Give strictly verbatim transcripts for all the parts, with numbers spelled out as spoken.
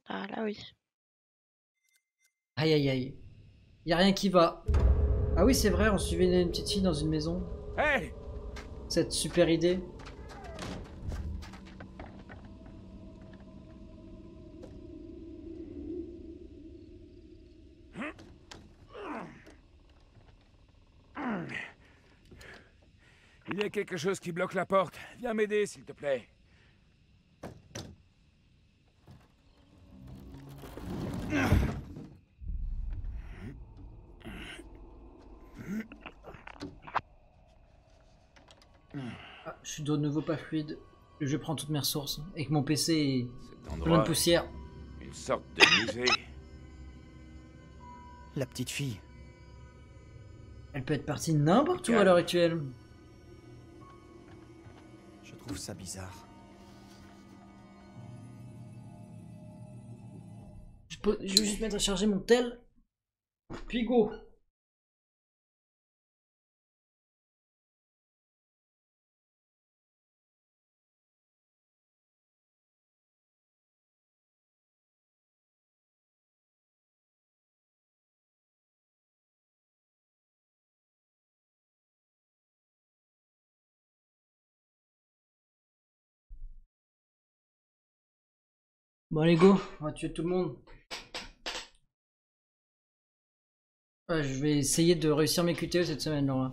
Ah là oui. Aïe aïe aïe. Y a rien qui va. Ah oui, c'est vrai, on suivait une, une petite fille dans une maison. Hey! Cette super idée. Il y a quelque chose qui bloque la porte. Viens m'aider, s'il te plaît. Ah, je suis de nouveau pas fluide. Le jeu prend toutes mes ressources. Et que mon P C est Cet plein de endroit, poussière. une sorte de musée. La petite fille. Elle peut être partie n'importe où à Calme. l'heure actuelle. Je trouve ça bizarre. Je, peux, je vais juste mettre à charger mon tel. Puis go. Bon allez go, on va tuer tout le monde. Ouais, je vais essayer de réussir mes Q T E cette semaine, Laura.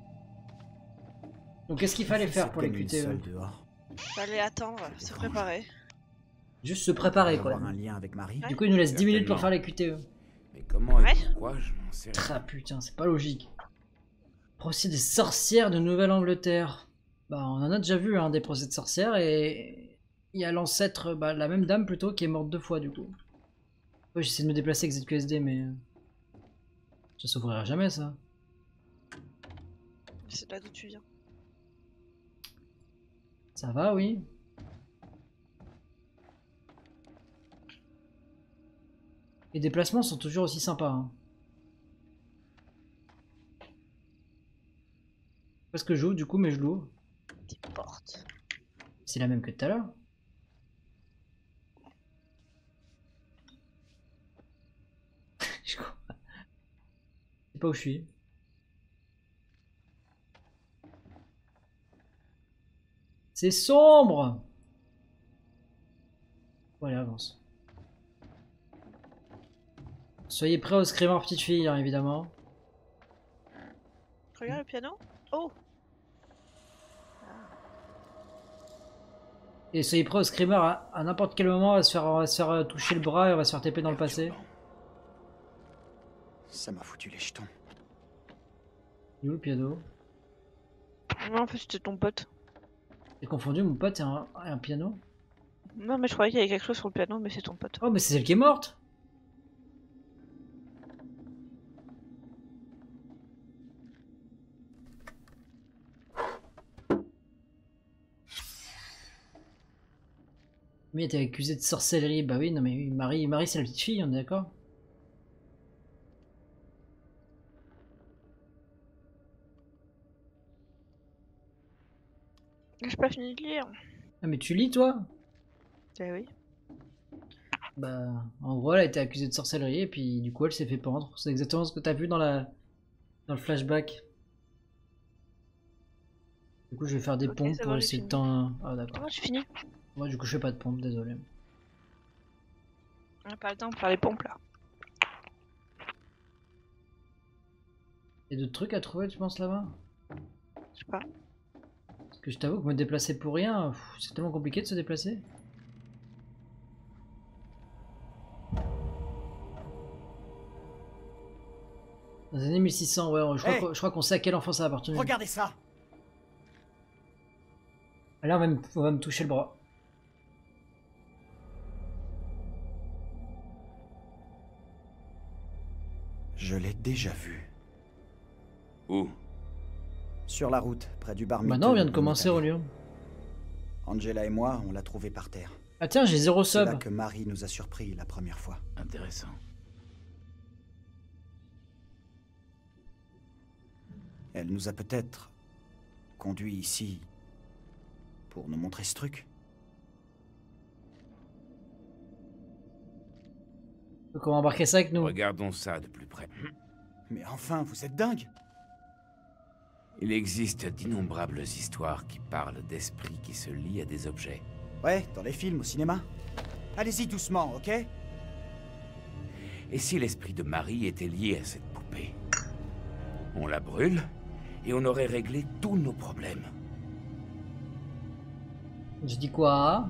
Donc qu'est-ce qu'il fallait faire pour les Q T E? Dehors. Fallait attendre, se préparer. Juste se préparer quoi. Avoir un lien avec Marie. Du coup il nous laisse dix minutes pour Certainement. faire les Q T E. Mais comment Ouais. et pourquoi, je n'en sais rien. Ah putain, c'est pas logique. Procès des sorcières de Nouvelle-Angleterre. Bah on en a déjà vu hein, des procès de sorcières et il y a l'ancêtre, bah, la même dame plutôt, qui est morte deux fois du coup. Ouais, j'essaie de me déplacer avec Z Q S D mais... Ça s'ouvrira jamais ça. C'est là d'où tu viens. Ça va oui. Les déplacements sont toujours aussi sympas. Hein. Parce que j'ouvre du coup mais je l'ouvre. Des portes. C'est la même que tout à l'heure. Je crois. Je sais pas où je suis. C'est sombre. Bon, allez, avance. Soyez prêts au screamer petite fille, hein, évidemment. Regarde le piano. Oh. Et soyez prêts au screamer à, à n'importe quel moment, on va se faire, on va se faire euh, toucher le bras et on va se faire taper dans le passé. Perturbant. Ça m'a foutu les jetons. Il est où le piano? Non, en fait c'était ton pote. J'ai confondu mon pote et un, et un piano. Non mais je croyais qu'il y avait quelque chose sur le piano, mais c'est ton pote. Oh mais c'est celle qui est morte. Mais elle était accusée de sorcellerie. Bah oui, non mais oui, Marie, Marie c'est la petite fille, on est d'accord? J'ai pas fini de lire. Ah mais tu lis toi? Eh oui. Bah en gros elle a été accusée de sorcellerie et puis du coup elle s'est fait pendre. C'est exactement ce que t'as vu dans la dans le flashback. Du coup je vais faire des Ok, pompes c'est pour bon, j'ai essayer de fini. t'en... Ah d'accord. Oh, tu finis. Moi du coup je fais pas de pompe, désolé. On a pas le temps de faire les pompes là. Y'a d'autres trucs à trouver tu penses là-bas? Je sais pas. Parce que je t'avoue que me déplacer pour rien, pff, c'est tellement compliqué de se déplacer. Dans les années mille six cents, ouais, je crois Hey qu'on- je crois qu'on sait à quel enfant ça appartient. Regardez ça. Là on va, me, on va me toucher le bras. Je l'ai déjà vu. Où? Sur la route, près du bar. Maintenant on vient de miteux où commencer on est allé. Aurélien. Angela et moi, on l'a trouvé par terre. Ah tiens j'ai zéro C'est sub. là que Marie nous a surpris la première fois. Intéressant. Elle nous a peut-être conduits ici pour nous montrer ce truc. Donc on va embarquer ça avec nous. Regardons ça de plus près. Mais enfin, vous êtes dingue! Il existe d'innombrables histoires qui parlent d'esprits qui se lient à des objets. Ouais, dans les films, au cinéma. Allez-y doucement, ok? Et si l'esprit de Marie était lié à cette poupée? On la brûle, et on aurait réglé tous nos problèmes. Je dis quoi?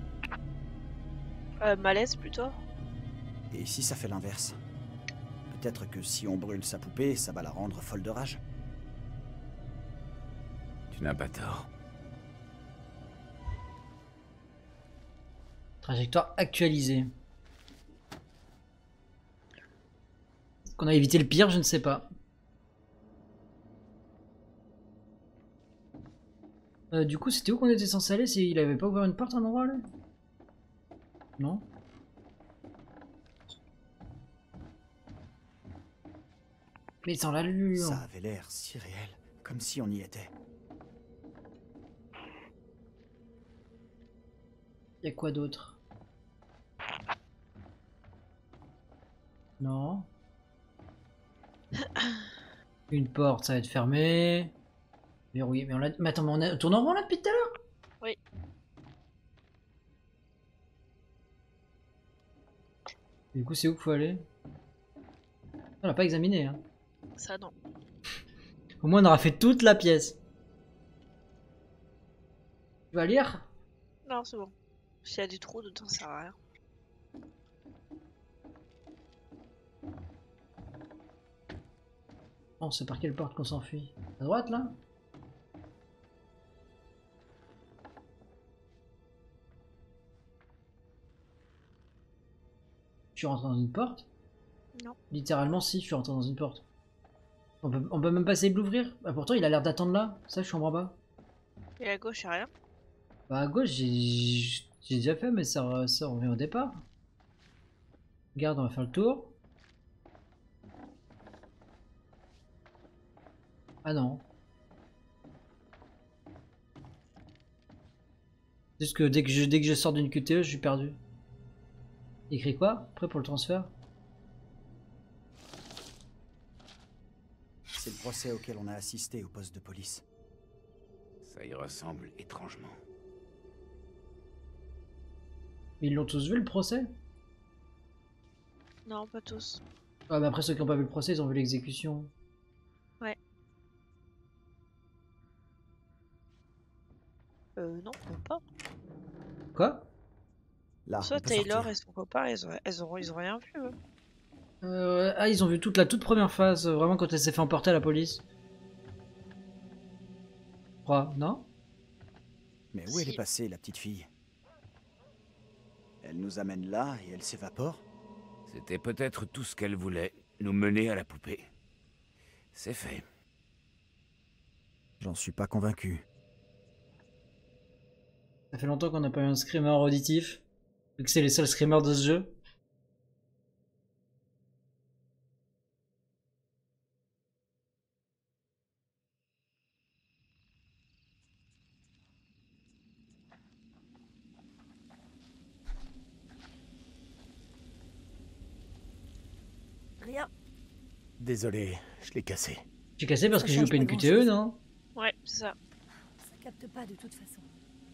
Euh, malaise plutôt. Et si ça fait l'inverse? Peut-être que si on brûle sa poupée, ça va la rendre folle de rage. Tu n'as pas tort. Trajectoire actualisée. Est-ce qu'on a évité le pire? Je ne sais pas. Euh, du coup, c'était où qu'on était censé aller? Il avait pas ouvert une porte à un endroit là? Non? Mais sans l'allure. Ça avait l'air si réel, comme si on y était. Y'a quoi d'autre? Non. Une porte, ça va être fermé. Verrouillé, mais on l'a... Mais attends, mais on a... tourne en rond là depuis tout à l'heure? Oui. Du coup, c'est où qu'il faut aller? On l'a pas examiné, hein. Ça non. Au moins, on aura fait toute la pièce. Tu vas lire? Non, c'est bon. S'il y a des trous dedans, ça sert à rien. Oh, c'est par quelle porte qu'on s'enfuit? À droite, là? Je suis rentré dans une porte? Non. Littéralement, si, je suis rentré dans une porte. On peut, on peut même pas essayer de l'ouvrir? Bah, pourtant, il a l'air d'attendre là. Ça, je comprends pas. Et à gauche, y'a rien. Bah, à gauche, j'ai j'ai déjà fait, mais ça, ça revient au départ. Regarde, on va faire le tour. Ah non. Juste que dès que je, dès que je sors d'une Q T E, je suis perdu. Écrit quoi? Prêt pour le transfert? C'est le procès auquel on a assisté au poste de police. Ça y ressemble étrangement. Ils l'ont tous vu le procès? Non, pas tous. Ah bah après ceux qui n'ont pas vu le procès, ils ont vu l'exécution. Ouais. Euh, non, même pas. Quoi? Là, Soit on peut Taylor sortir. et son copain, ils ont, ils ont, ils ont rien vu. Eux. euh, Ah, ils ont vu toute la toute première phase, euh, vraiment quand elle s'est fait emporter à la police. Je crois, non? Mais où elle Si. est passée, la petite fille? Elle nous amène là et elle s'évapore? C'était peut-être tout ce qu'elle voulait, nous mener à la poupée. C'est fait. J'en suis pas convaincu. Ça fait longtemps qu'on n'a pas eu un screamer auditif. Vu que c'est les seuls screamers de ce jeu. Rien. Désolé, je l'ai cassé. J'ai cassé parce Ça que j'ai change loupé pas une Q T E, grand-chose. non? Ouais, c'est ça. Ça capte pas de toute façon.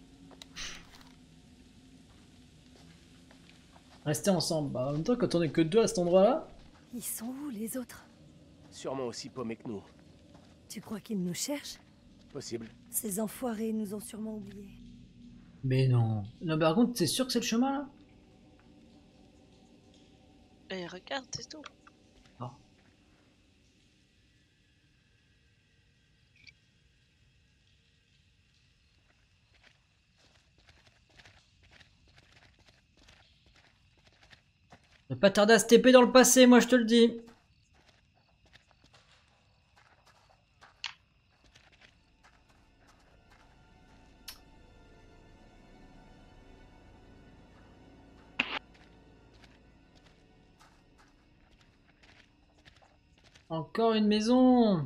Rester ensemble. Bah en même temps, quand on est que deux à cet endroit-là. Ils sont où les autres? Sûrement aussi paumé que nous. Tu crois qu'ils nous cherchent? Possible. Ces enfoirés nous ont sûrement oubliés. Mais non. Non, par contre, t'es sûr que c'est le chemin là? Et regarde, c'est tout. Ah. Ne pas tarder à se T P dans le passé, moi je te le dis. Encore une maison.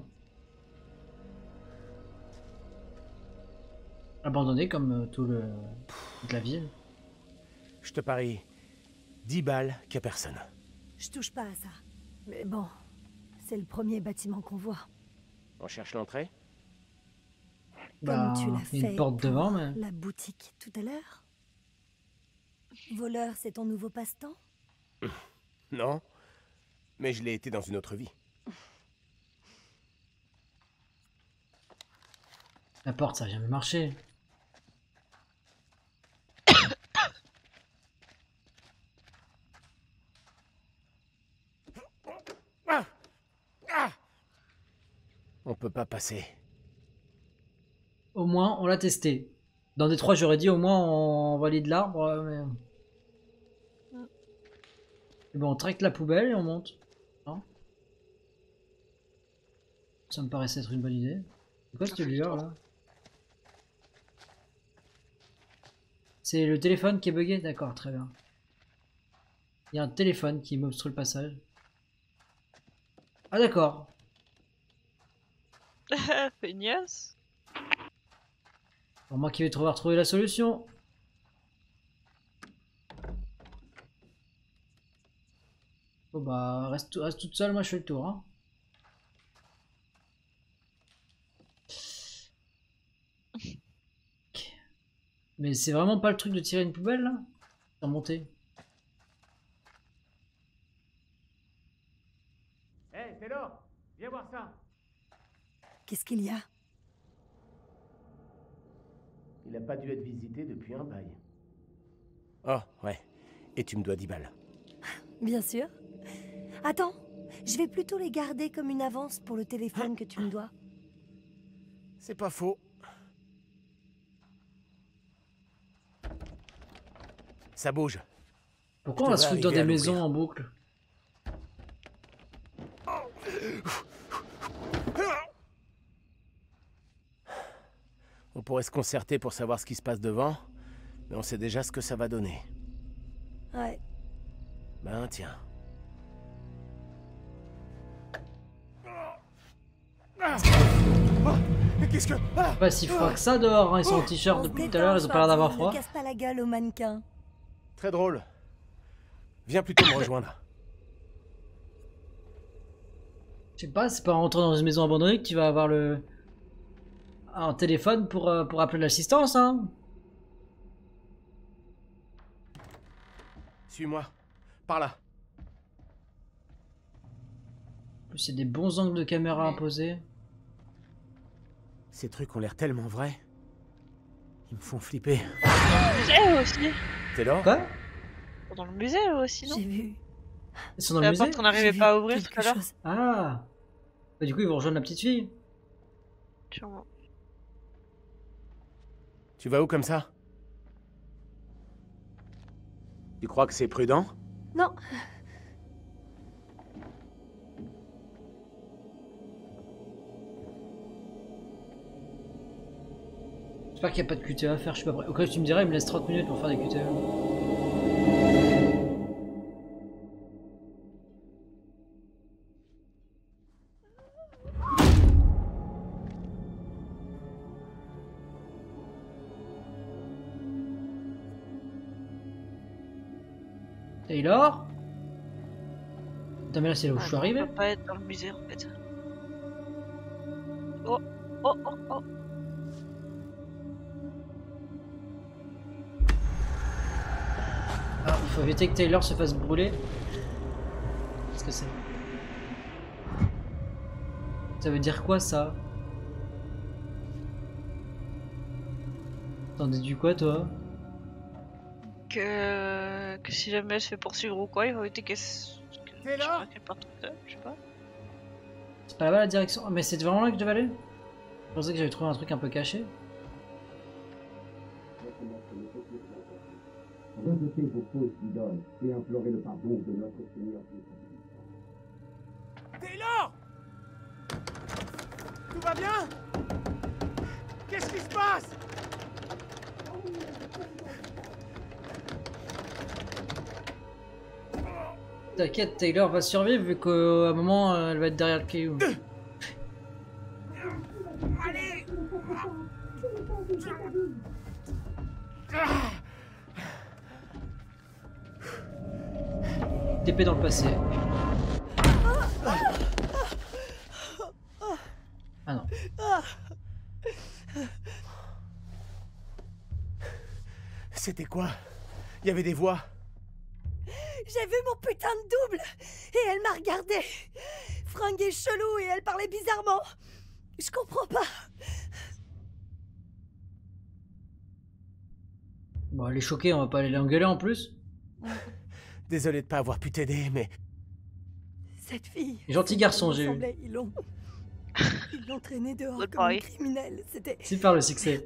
Abandonnée comme euh, tout le... toute la ville. Je te parie dix balles qu'il y a personne. Je touche pas à ça. Mais bon, c'est le premier bâtiment qu'on voit. On cherche l'entrée? Bah, Comme tu l'as il y a fait une porte pour devant, mais... la boutique tout à l'heure. Voleur, c'est ton nouveau passe-temps? Non. Mais je l'ai été dans une autre vie. La porte, ça a jamais marché. Ah! Ah! On peut pas passer. Au moins, on l'a testé. Dans des trois, j'aurais dit au moins on valide l'arbre, mais... Et bon, on traque la poubelle et on monte. Non, ça me paraissait être une bonne idée. C'est quoi cette lueur là? C'est le téléphone qui est bugué? D'accord, très bien. Il y a un téléphone qui m'obstrue le passage. Ah d'accord. Feignasse. Pour moi qui vais trouver retrouver la solution. Bon bah reste, reste toute seule, moi je fais le tour. Hein. Mais c'est vraiment pas le truc de tirer une poubelle là? Sans monter. Hé, hey, Taylor, viens voir ça. Qu'est-ce qu'il y a? Il a pas dû être visité depuis un bail. Oh, ouais. Et tu me dois dix balles. Bien sûr. Attends, je vais plutôt les garder comme une avance pour le téléphone que tu me dois. C'est pas faux. Ça bouge. Pourquoi on va se foutre dans des maisons en boucle? On pourrait se concerter pour savoir ce qui se passe devant, mais on sait déjà ce que ça va donner. Ouais. Ben tiens. Qu'est-ce que... Ah, Pas si froid que ça dehors, hein. Ils sont en t-shirt On se depuis tout à détend, l'heure, ils ont pas l'air d'avoir Shorty, froid. Ne casse pas la gueule au mannequin. très drôle. Viens plutôt me rejoindre. Je sais pas, c'est pas en rentrant dans une maison abandonnée que tu vas avoir le... un téléphone pour, euh, pour appeler l'assistance, hein. Suis-moi. Par là. En plus, c'est des bons angles de caméra à poser. Ces trucs ont l'air tellement vrais. Ils me font flipper. Musée aussi. Taylor? Quoi? Dans le musée aussi, non? J'ai vu. Ils sont dans C'est le la porte musée? qu'on n'arrivait J'ai pas à vu ouvrir tout quelque à l'heure. chose. Ah bah, du coup, ils vont rejoindre la petite fille. Sûrement. Tu vas où comme ça? Tu crois que c'est prudent? Non. J'espère qu'il n'y a pas de Q T E à faire, je suis pas prêt. Au cas où tu me dirais, il me laisse trente minutes pour faire des Q T E. Taylor? Putain, mais là c'est là où je suis Ah, arrivé. On peut pas être dans le musée en fait. Oh, oh, oh, oh. Ah, faut éviter que Taylor se fasse brûler. Qu'est-ce que c'est? Ça veut dire quoi ça? T'en déduis quoi toi? Que... que si jamais elle se fait poursuivre ou quoi, il va éviter qu'elle se... que- T'es je sais là pas, qu'elle parte toute seule, je sais pas. C'est pas là-bas la direction? Ah, mais c'est vraiment là que je devais aller? Je pensais que j'avais trouvé un truc un peu caché. Rejetez vos fausses idoles et implorez le pardon de notre Seigneur Jésus. Taylor! Tout va bien? Qu'est-ce qui se passe? T'inquiète, Taylor va survivre vu qu'à un moment euh, elle va être derrière le caillou. Allez! T P dans le passé. Ah non. C'était quoi? Il y avait des voix. J'ai vu mon putain de double et elle m'a regardé. Fringue est chelou et elle parlait bizarrement. Je comprends pas. Bon, elle est choquée, on va pas aller l'engueuler en plus. Désolé de pas avoir pu t'aider, mais Cette fille... Gentil garçon, j'ai eu. semblait, Ils l'ont... Ils l'ont traîné dehors Good comme boy. une criminelle. C'était... Super le succès.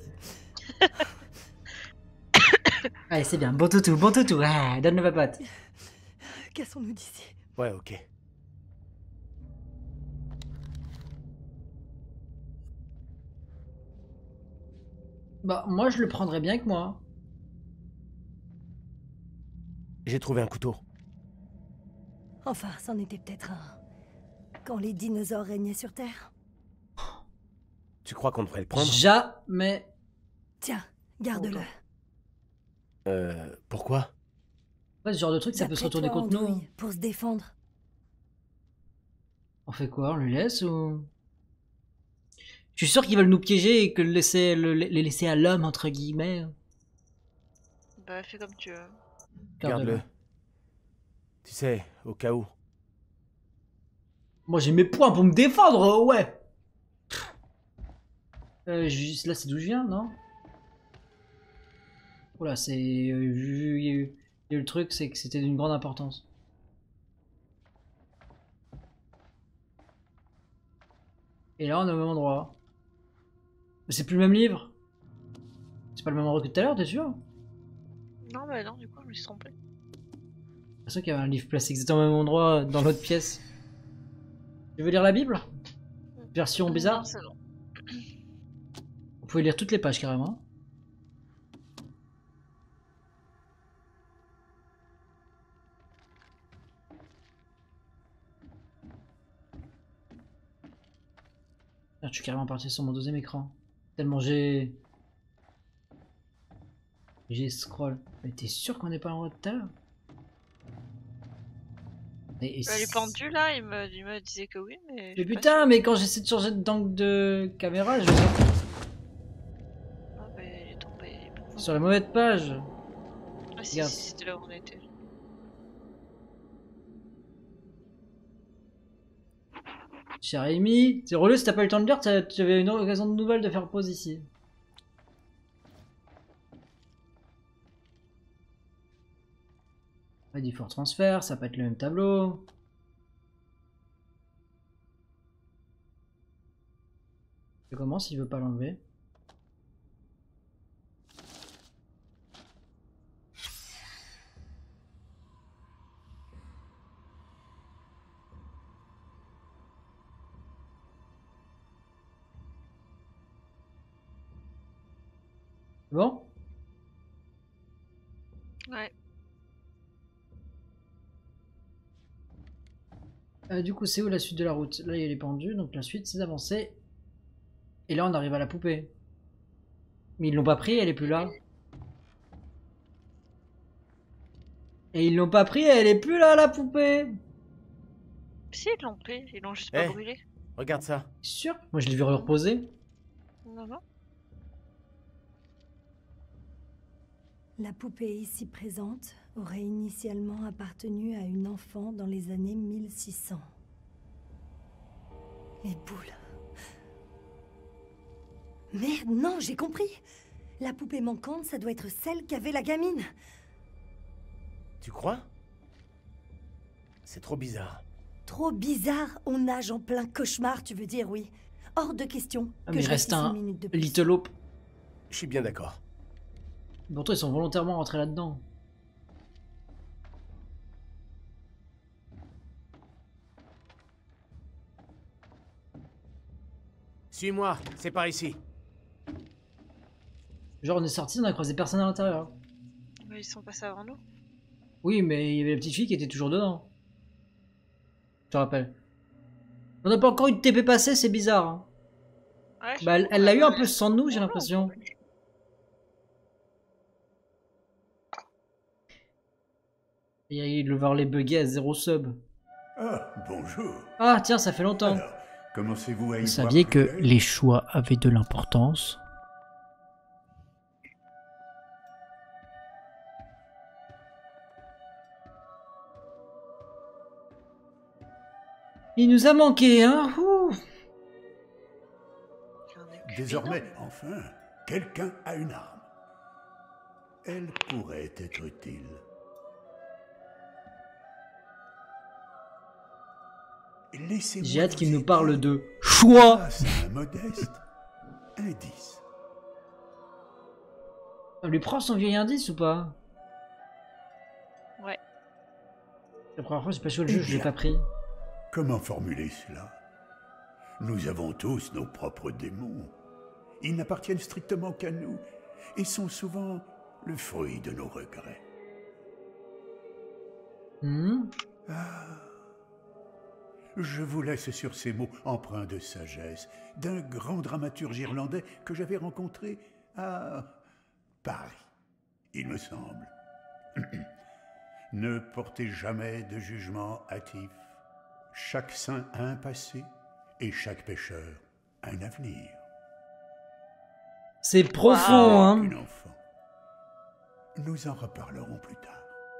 Allez, c'est bien. Bon toutou, bon toutou. Ah, donne le papote. Cassons-nous d'ici. ouais, ok. Bah, moi, je le prendrais bien que moi. J'ai trouvé un couteau. Enfin, c'en était peut-être un. Quand les dinosaures régnaient sur Terre. Tu crois qu'on devrait le prendre? Jamais. Tiens, garde-le. Euh, pourquoi? Ouais, ce genre de truc, ça peut se retourner D'après contre toi, nous. Andouille, pour se défendre. On fait quoi? On le laisse ou... Je suis sûr qu'ils veulent nous piéger et que le laisser, le, les laisser à l'homme, entre guillemets. Bah, fais comme tu veux. Garde-le. Tu sais, au cas où. Moi, j'ai mes points pour me défendre, ouais. Euh, juste là, c'est d'où je viens, non? Voilà, c'est... euh, Il y a eu il y a eu le truc, c'est que c'était d'une grande importance. Et là, on est au même endroit. Mais c'est plus le même livre. C'est pas le même endroit que tout à l'heure, t'es sûr? Non, bah non, du coup, je me suis trompé. C'est pour ça qu'il y avait un livre placé exactement au même endroit dans l'autre pièce. Tu veux lire la Bible? Version bizarre? Non, c'est bon. Vous pouvez lire toutes les pages carrément. Ah, je suis carrément parti sur mon deuxième écran. Tellement j'ai... J'ai scroll. Mais t'es sûr qu'on n'est pas en route tout à l'heure? Et, et Elle est pendue là, il me, il me disait que oui, mais. Mais je suis pas putain, sûre. mais quand j'essaie de changer d'angle de caméra, je vais Ah, bah, il est tombé. il est pas- sur la mauvaise page. Ah, si, Regarde. si, c'était là où on était. Cher Amy, c'est relou si t'as pas eu le temps de lire, t'as- tu avais une occasion de nouvelle de faire pause ici. Pas dit for transfert, ça peut être le même tableau. Je comment s'il veut pas l'enlever? Bon? Ouais. Euh, du coup, c'est où la suite de la route? Là, il y a les pendus, donc la suite, c'est d'avancer. Et là, on arrive à la poupée. Mais ils l'ont pas pris, elle est plus là. Et ils l'ont pas pris, elle est plus là, la poupée. Si, ils l'ont pris, ils l'ont juste Eh. pas brûlé. Regarde ça. Sûr? Moi, je l'ai vu reposer. Non, non. La poupée ici présente aurait initialement appartenu à une enfant dans les années mille six cents. Les boules. Merde, non, j'ai compris. La poupée manquante, ça doit être celle qu'avait la gamine. Tu crois? C'est trop bizarre. Trop bizarre, on nage en plein cauchemar, tu veux dire, oui. Hors de question Ah, que mais je il reste reste ici un une minute de plus. Little Hope. Je suis bien d'accord. Pourtant, ils sont volontairement rentrés là-dedans. Suis-moi, c'est par ici. Genre, on est sorti, on a croisé personne à l'intérieur. Mais ils sont passés avant nous. Oui, mais il y avait la petite fille qui était toujours dedans. Je te rappelle. On n'a pas encore eu de T P passé, c'est bizarre. Hein. Ouais, Bah, elle elle l'a eu un peu sans nous, j'ai l'impression. Et il va les bugger à zéro sub. Ah, bonjour. Ah tiens, ça fait longtemps. Alors, commencez-vous à y Vous voir saviez plus que clair? les choix avaient de l'importance? Il nous a manqué, hein? Ouh. J'en ai aucune Désormais, idée. enfin, quelqu'un a une arme. Elle pourrait être utile. Laissez-moi J'ai hâte vous qu'il nous aider parle de choix. grâce à un modeste indice. On lui prend son vieil indice ou pas? Ouais. La première fois, j'ai pas joué le Eh jeu, je l'ai bien. pas pris. Comment formuler cela? Nous avons tous nos propres démons. Ils n'appartiennent strictement qu'à nous et sont souvent le fruit de nos regrets. Hmm. Je vous laisse sur ces mots empreints de sagesse d'un grand dramaturge irlandais que j'avais rencontré à Paris, il me semble. Ne portez jamais de jugement hâtif. Chaque saint a un passé et chaque pécheur un avenir. C'est profond, Wow. hein. Qu'une enfant. Nous en reparlerons plus tard.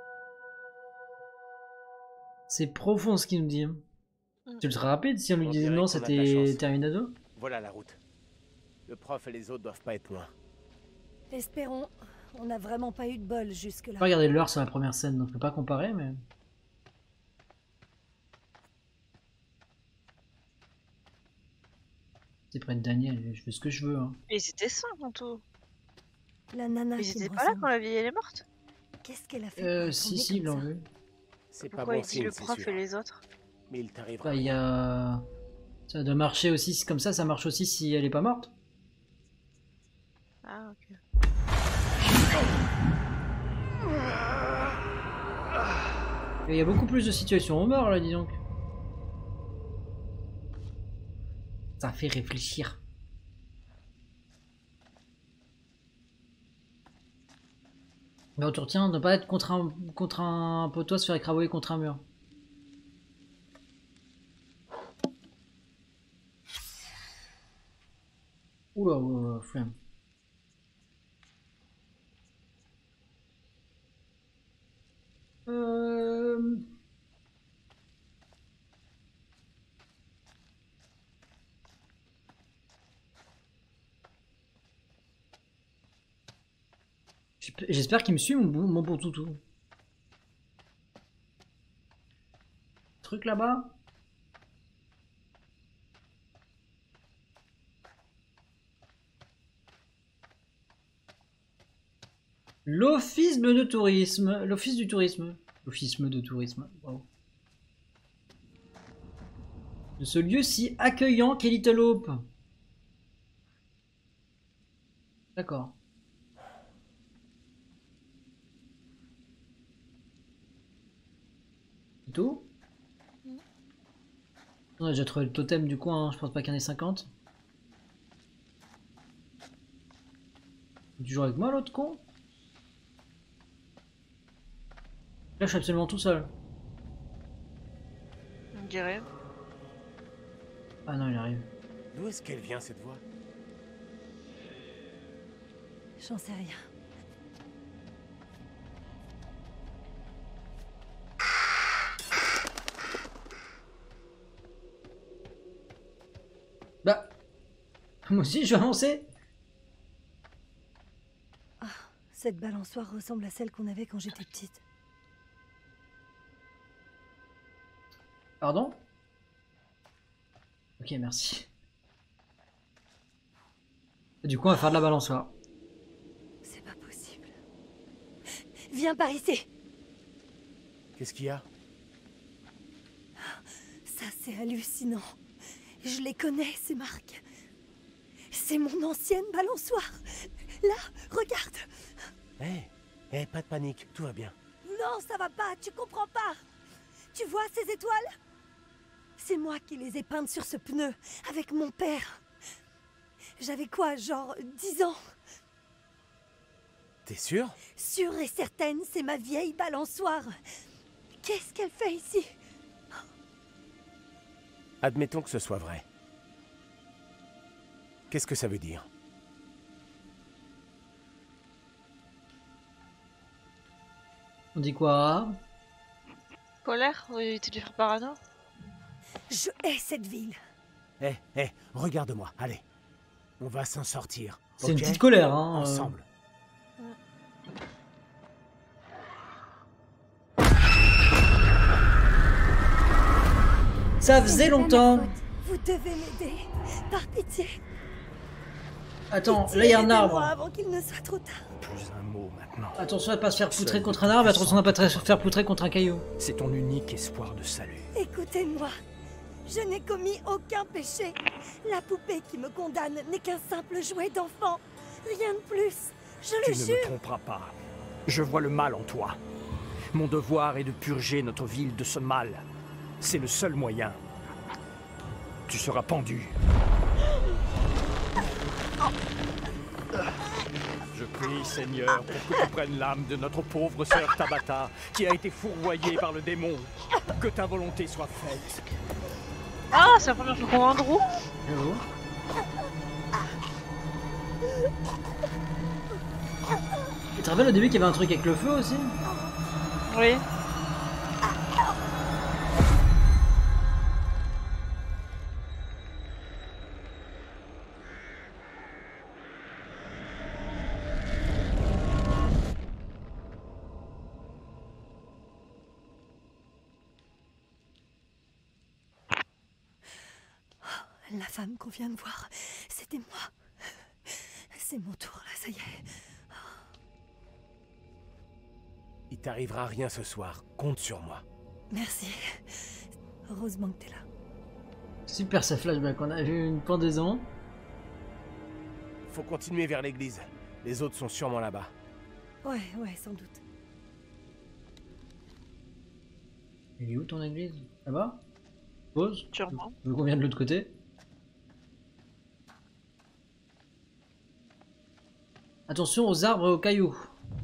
C'est profond ce qu'il nous dit. C'est ultra rapide si on lui On disait dirait non, qu'on a de la c'était chance. Terminado. Voilà la route. Le prof et les autres doivent pas être loin. Espérons. On n'a vraiment pas eu de bol jusque-là. Regardez l'heure sur la première scène, donc je peux pas comparer, mais. C'est près de Daniel, je fais ce que je veux. Hein. Et c'était ça, en tout. La nana Ils qui étaient me pas là ressemble. quand la vieille elle est morte? Qu'est-ce qu'elle a fait Euh, pour si, tomber si, comme ils l'ont ça vu. C'est pas Pourquoi bon il dit signe, le c'est prof sûr. et les autres? Mais il t'arrivera. Bah, il y a. Ça doit marcher aussi, comme ça, ça marche aussi si elle est pas morte. Ah, ok. Et il y a beaucoup plus de situations aux morts là, dis donc. Ça fait réfléchir. Mais on te retient, ne pas être contre un, contre un poteau, se faire écrabouiller contre un mur. Oula, oula, oula, flemme. Euh... J'espère qu'il me suit, mon, bon- mon bon toutou. Truc là-bas. L'office de tourisme. L'office du tourisme. L'office de tourisme. Wow. De ce lieu si accueillant qu'est Little Hope. D'accord. C'est tout? On a déjà trouvé le totem du coin, hein. Je pense pas qu'il y en ait cinquante. Tu joues avec moi l'autre con? Là je suis absolument tout seul. On dirait. Ah non il arrive. D'où est-ce qu'elle vient cette voix? J'en sais rien. Bah moi aussi je vais avancer. Cette balançoire ressemble à celle qu'on avait quand j'étais petite. Pardon? Ok merci. Du coup on va faire de la balançoire. C'est pas possible. Viens par ici. Qu'est-ce qu'il y a? Ça, c'est hallucinant. Je les connais, ces marques. C'est mon ancienne balançoire. Là, regarde. Hé, hé, pas de panique, tout va bien. Non, ça va pas, tu comprends pas. Tu vois ces étoiles? C'est moi qui les ai peintes sur ce pneu, avec mon père. J'avais quoi, genre dix ans? T'es sûr? Sûre et certaine, c'est ma vieille balançoire. Qu'est-ce qu'elle fait ici? Admettons que ce soit vrai. Qu'est-ce que ça veut dire? On dit quoi? Colère? Oui, t'es du frère parano? Je hais cette ville. Eh, eh, regarde-moi, allez. On va s'en sortir. C'est une ok? petite colère, hein. euh. Ensemble. Ça faisait C'est pas ma longtemps. faute. Vous devez m'aider. Par pitié. Attends, Pitié, là il y a un aidez-moi arbre. avant qu'il ne soit trop tard. Plus un mot maintenant. Attention à pas se faire poutrer Seul contre le un arbre, plus attention à pas te puissant. faire poutrer contre un caillou. C'est ton unique espoir de salut. Écoutez-moi. Je n'ai commis aucun péché. La poupée qui me condamne n'est qu'un simple jouet d'enfant. Rien de plus. Je Tu le ne jure. me tromperas pas. Je vois le mal en toi. Mon devoir est de purger notre ville de ce mal. C'est le seul moyen. Tu seras pendu. Je prie, Seigneur, pour que tu prennes l'âme de notre pauvre sœur Tabata, qui a été fourvoyée par le démon. Que ta volonté soit faite. Ah, c'est la première fois qu'on voit Andrew. J'avoue. Tu te rappelles au début qu'il y avait un truc avec le feu aussi? Oui. La femme qu'on vient de voir, c'était moi. C'est mon tour, là, ça y est. Il t'arrivera rien ce soir. Compte sur moi. Merci. Heureusement que t'es là. Super ce flashback, on a vu une pendaison. Faut continuer vers l'église. Les autres sont sûrement là-bas. Ouais, ouais, sans doute. Elle est où ton église? Là-bas? Pause. Sûrement. Vu qu'on vient de l'autre côté. Attention aux arbres et aux cailloux.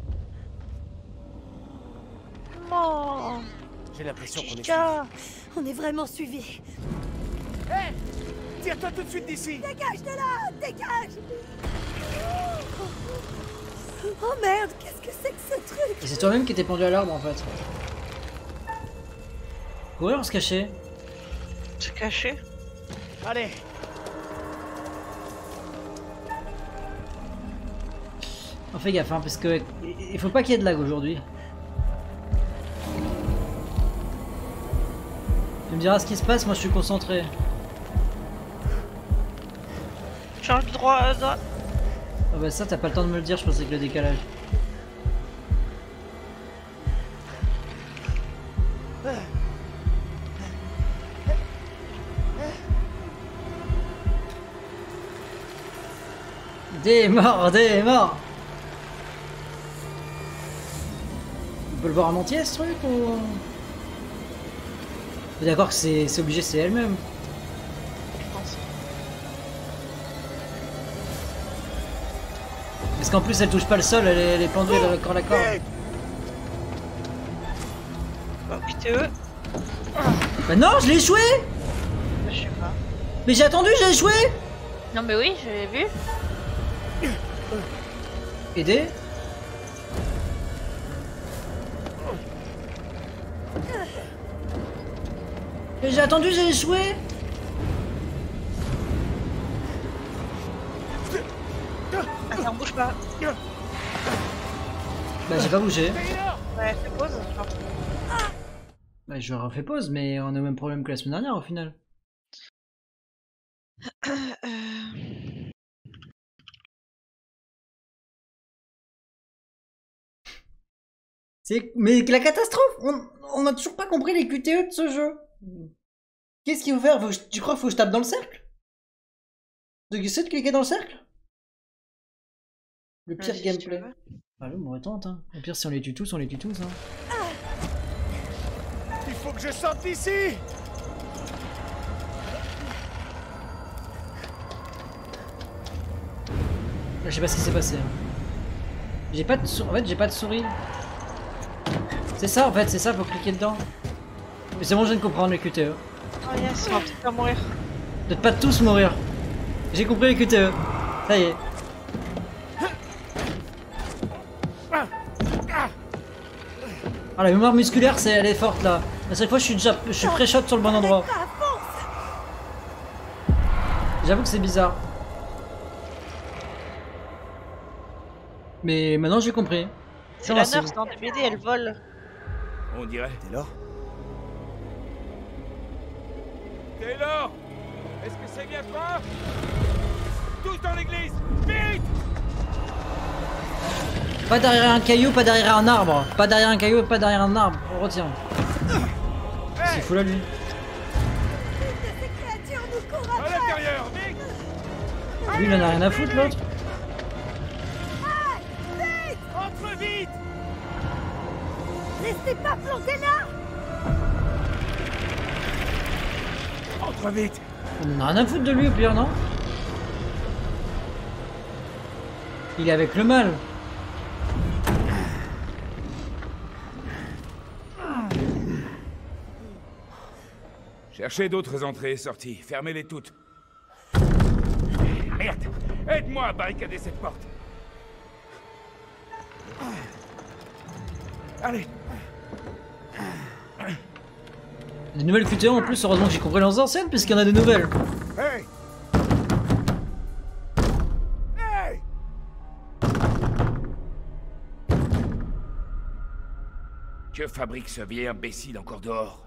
Oh, J'ai l'impression qu'on est... Chica. On est vraiment suivis. Hé! Tire-toi tout de suite d'ici! Dégage de là! Dégage! Oh merde, qu'est-ce que c'est que ce truc? Et c'est toi-même qui étais pendu à l'arbre en fait. Courir ou se cacher? Se cacher. Allez! On fait gaffe hein, parce que il faut pas qu'il y ait de lag aujourd'hui. Tu me diras ce qui se passe, moi je suis concentré. Change de droit à droite. Ah bah ça t'as pas le temps de me le dire, je pensais avec le décalage. Des morts, des morts. On peut le voir en entier ce truc ou... D'accord que c'est obligé, c'est elle-même. Je pense. Parce qu'en plus elle touche pas le sol, elle est, elle est pendue elle a corps à la corde. Bah, quittez eux. Bah non, je l'ai échoué. Je sais pas. Mais j'ai attendu, j'ai échoué. Non, mais oui, j'avais vu. Aider. Mais j'ai attendu, j'ai échoué. Attends, bouge pas. Bah j'ai pas bougé. Ouais, fais pause. Bah je leur ai fait pause, mais on a le même problème que la semaine dernière au final. Euh... C'est mais la catastrophe. On, on a toujours pas compris les Q T E de ce jeu. Qu'est-ce qu'il faut faire? Faut que je- Tu crois qu'il faut que je tape dans le cercle? Tu essaies de cliquer dans le cercle? Le pire Vas-y, si tu gameplay. veux. Ah là, on tente hein. Au pire si on les tue tous, on les tue tous hein. Il faut que je sorte d'ici! Là, je sais pas ce qui s'est passé. hein. J'ai pas de sou- en fait j'ai pas de souris. C'est ça en fait, c'est ça, faut cliquer dedans. Mais c'est bon, je viens de comprendre les Q T E. Oh yes, on va peut-être pas mourir. Peut-être pas tous mourir. J'ai compris les Q T E. Ça y est. Ah, la mémoire musculaire, c'est, elle est forte là. À chaque fois, je suis déjà, je suis pré-shot sur le bon endroit. J'avoue que c'est bizarre. Mais maintenant, j'ai compris. C'est la nurse dans les B D, elle vole. On dirait. Taylor? Taylor! Est-ce que c'est bien toi? Tous dans l'église! Vite! Pas derrière un caillou, pas derrière un arbre. Pas derrière un caillou, pas derrière un arbre. On retient. C'est fou là lui. À l'intérieur, vite! Lui il en a rien à foutre l'autre. Entre vite! Restez pas plantés là! Entre vite! On en a rien à foutre de lui au pire, non? Il est avec le mal. Cherchez d'autres entrées et sorties. Fermez-les toutes. Merde! Aide-moi à barricader cette porte. Allez! Des nouvelles Q T E en plus, heureusement que j'ai compris les anciennes puisqu'il y en a des nouvelles. Hey! Hey! Que fabrique ce vieil imbécile encore dehors?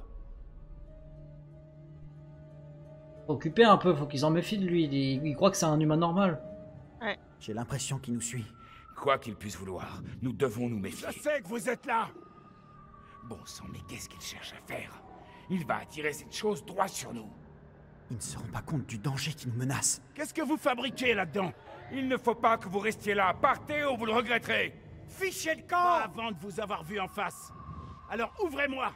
Faut occuper un peu, faut qu'ils en méfient de lui. Il, il croit que c'est un humain normal. J'ai l'impression qu'il nous suit. Quoi qu'il puisse vouloir, nous devons nous méfier. Je sais que vous êtes là. Bon sang, mais qu'est-ce qu'il cherche à faire? Il va attirer cette chose droit sur nous. Il ne se rend pas compte du danger qui nous menace. Qu'est-ce que vous fabriquez là-dedans? Il ne faut pas que vous restiez là. Partez ou vous le regretterez. Fichez le camp avant de vous avoir vu en face. Alors ouvrez-moi.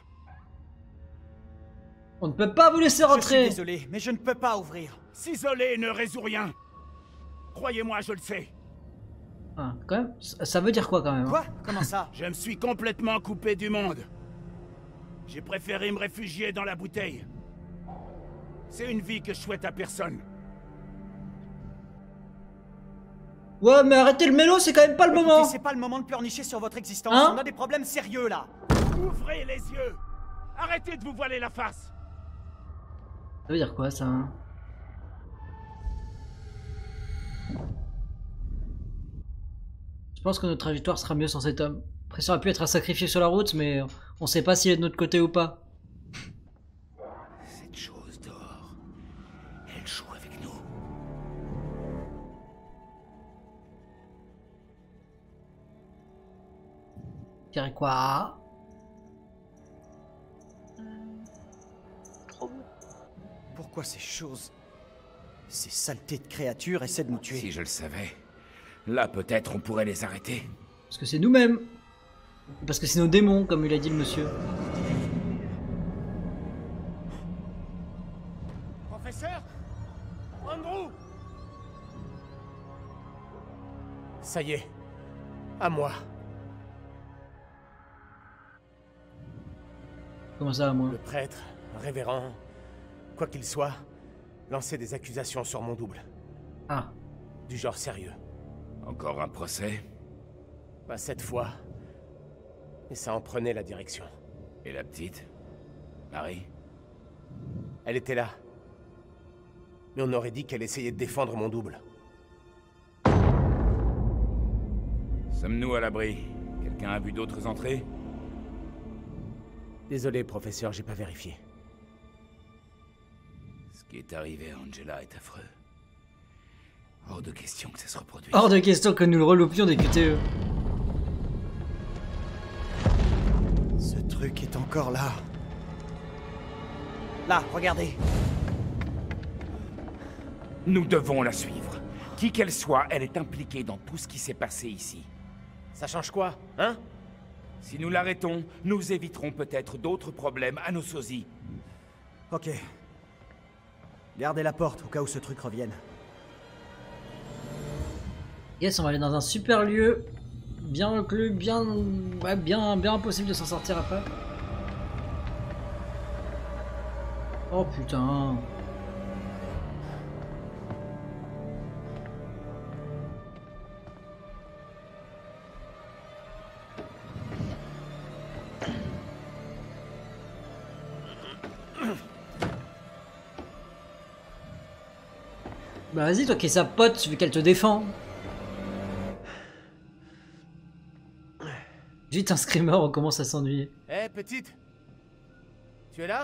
On ne peut pas vous laisser Je suis rentrer. désolé, mais je ne peux pas ouvrir. S'isoler ne résout rien. Croyez-moi, je le sais. Ah, quand même, ça ça veut dire quoi quand même? hein Quoi? Comment ça? Je me suis complètement coupé du monde. J'ai préféré me réfugier dans la bouteille. C'est une vie que je souhaite à personne. Ouais, mais arrêtez le mélo, c'est quand même pas le Écoutez, moment. c'est pas le moment de pleurnicher sur votre existence. Hein? On a des problèmes sérieux là. Ouvrez les yeux. Arrêtez de vous voiler la face. Ça veut dire quoi ça? hein Je pense que notre trajectoire sera mieux sans cet homme. Après, ça aurait pu être un sacrifié sur la route, mais on sait pas s'il est de notre côté ou pas. Cette chose dehors, elle joue avec nous. Je dirais quoi? Trop beau. Pourquoi ces choses, ces saletés de créatures essaient de nous tuer? Si je le savais, là peut-être on pourrait les arrêter. Parce que c'est nous-mêmes. Parce que c'est nos démons, comme il a dit le monsieur. Professeur? Andrew? Ça y est. À moi. Comment ça, moi? Le prêtre, révérend, quoi qu'il soit, lançait des accusations sur mon double. Ah. Du genre sérieux. Encore un procès? Pas cette fois. Et ça en prenait la direction. Et la petite? Marie? Elle était là. Mais on aurait dit qu'elle essayait de défendre mon double. Sommes-nous à l'abri? Quelqu'un a vu d'autres entrées? Désolé, professeur, j'ai pas vérifié. Ce qui est arrivé à Angela est affreux. Hors de question que ça se reproduise. Hors de question que nous le reloupions des Q T E. Ce truc est encore là. Là, regardez. Nous devons la suivre. Qui qu'elle soit, elle est impliquée dans tout ce qui s'est passé ici. Ça change quoi, hein? Si nous l'arrêtons, nous éviterons peut-être d'autres problèmes à nos sosies. Ok. Gardez la porte au cas où ce truc revienne. Yes, on va aller dans un super lieu bien reclus, bien, ouais, bien, bien impossible de s'en sortir après. Oh putain. Bah vas-y, toi qui es sa pote, vu qu'elle te défend. Vite, un screamer, on commence à s'ennuyer. Hé, hey, petite, tu es là?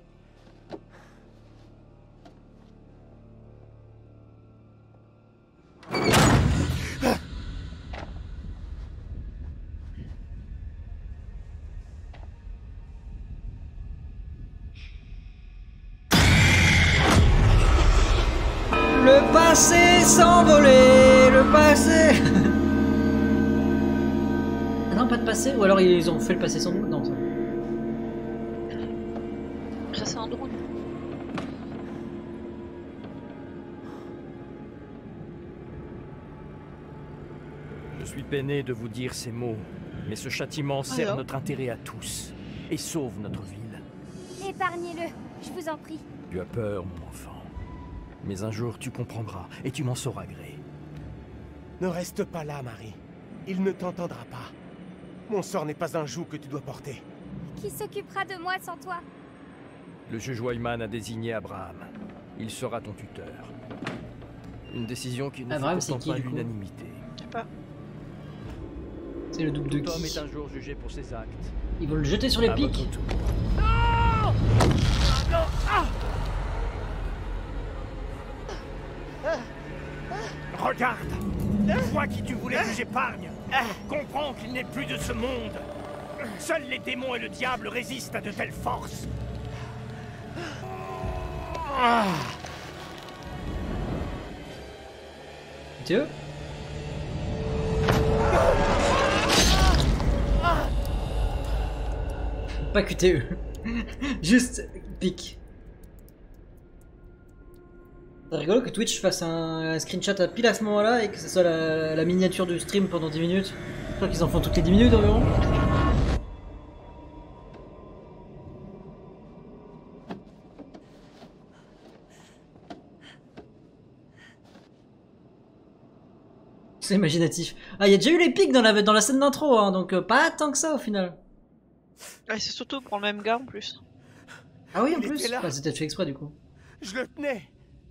Le passé s'envoler, le passé. Ah non, pas de passé. Ou alors ils ont fait le passé sans nous. Non, ça. Ça c'est un drone. Je suis peiné de vous dire ces mots, mais ce châtiment sert Alors notre intérêt à tous et sauve notre ville. Épargnez-le, je vous en prie. Tu as peur, mon enfant. Mais un jour, tu comprendras et tu m'en sauras gré. Ne reste pas là, Marie. Il ne t'entendra pas. Mon sort n'est pas un joug que tu dois porter. Qui s'occupera de moi sans toi? Le juge Wyman a désigné Abraham. Il sera ton tuteur. Une décision qui ne Abraham, fait c'est pourtant qui, pas du coup l'unanimité. Je sais pas. C'est le double de Tom qui? est un jour jugé pour ses actes. Ils vont le jeter sur les À pics. votre tour. Regarde! Vois qui tu voulais que j'épargne! Comprends qu'il n'est plus de ce monde! Seuls les démons et le diable résistent à de telles forces! Dieu. Pas Q T E. Juste pique. C'est rigolo que Twitch fasse un, un screenshot à pile à ce moment-là et que ce soit la, la miniature du stream pendant dix minutes. Je crois qu'ils en font toutes les dix minutes environ. C'est imaginatif. Ah, il y a déjà eu les pics dans la, dans la scène d'intro, hein, donc euh, pas tant que ça au final. Ouais, c'est surtout pour le même gars en plus. Ah oui, en Il plus. était là. Bah, c'était fait exprès du coup. Je le tenais.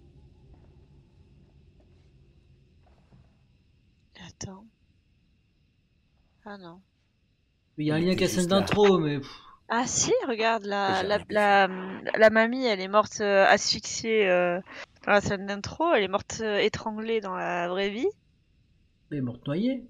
Attends. Ah non. Il y a un Il lien était avec la scène juste là. d'intro, mais. pff, Ah si, regarde, la, J'ai la, rien pu la, la mamie, elle est morte euh, asphyxiée euh, dans la scène d'intro, elle est morte euh, étranglée dans la vraie vie. Elle est morte noyée.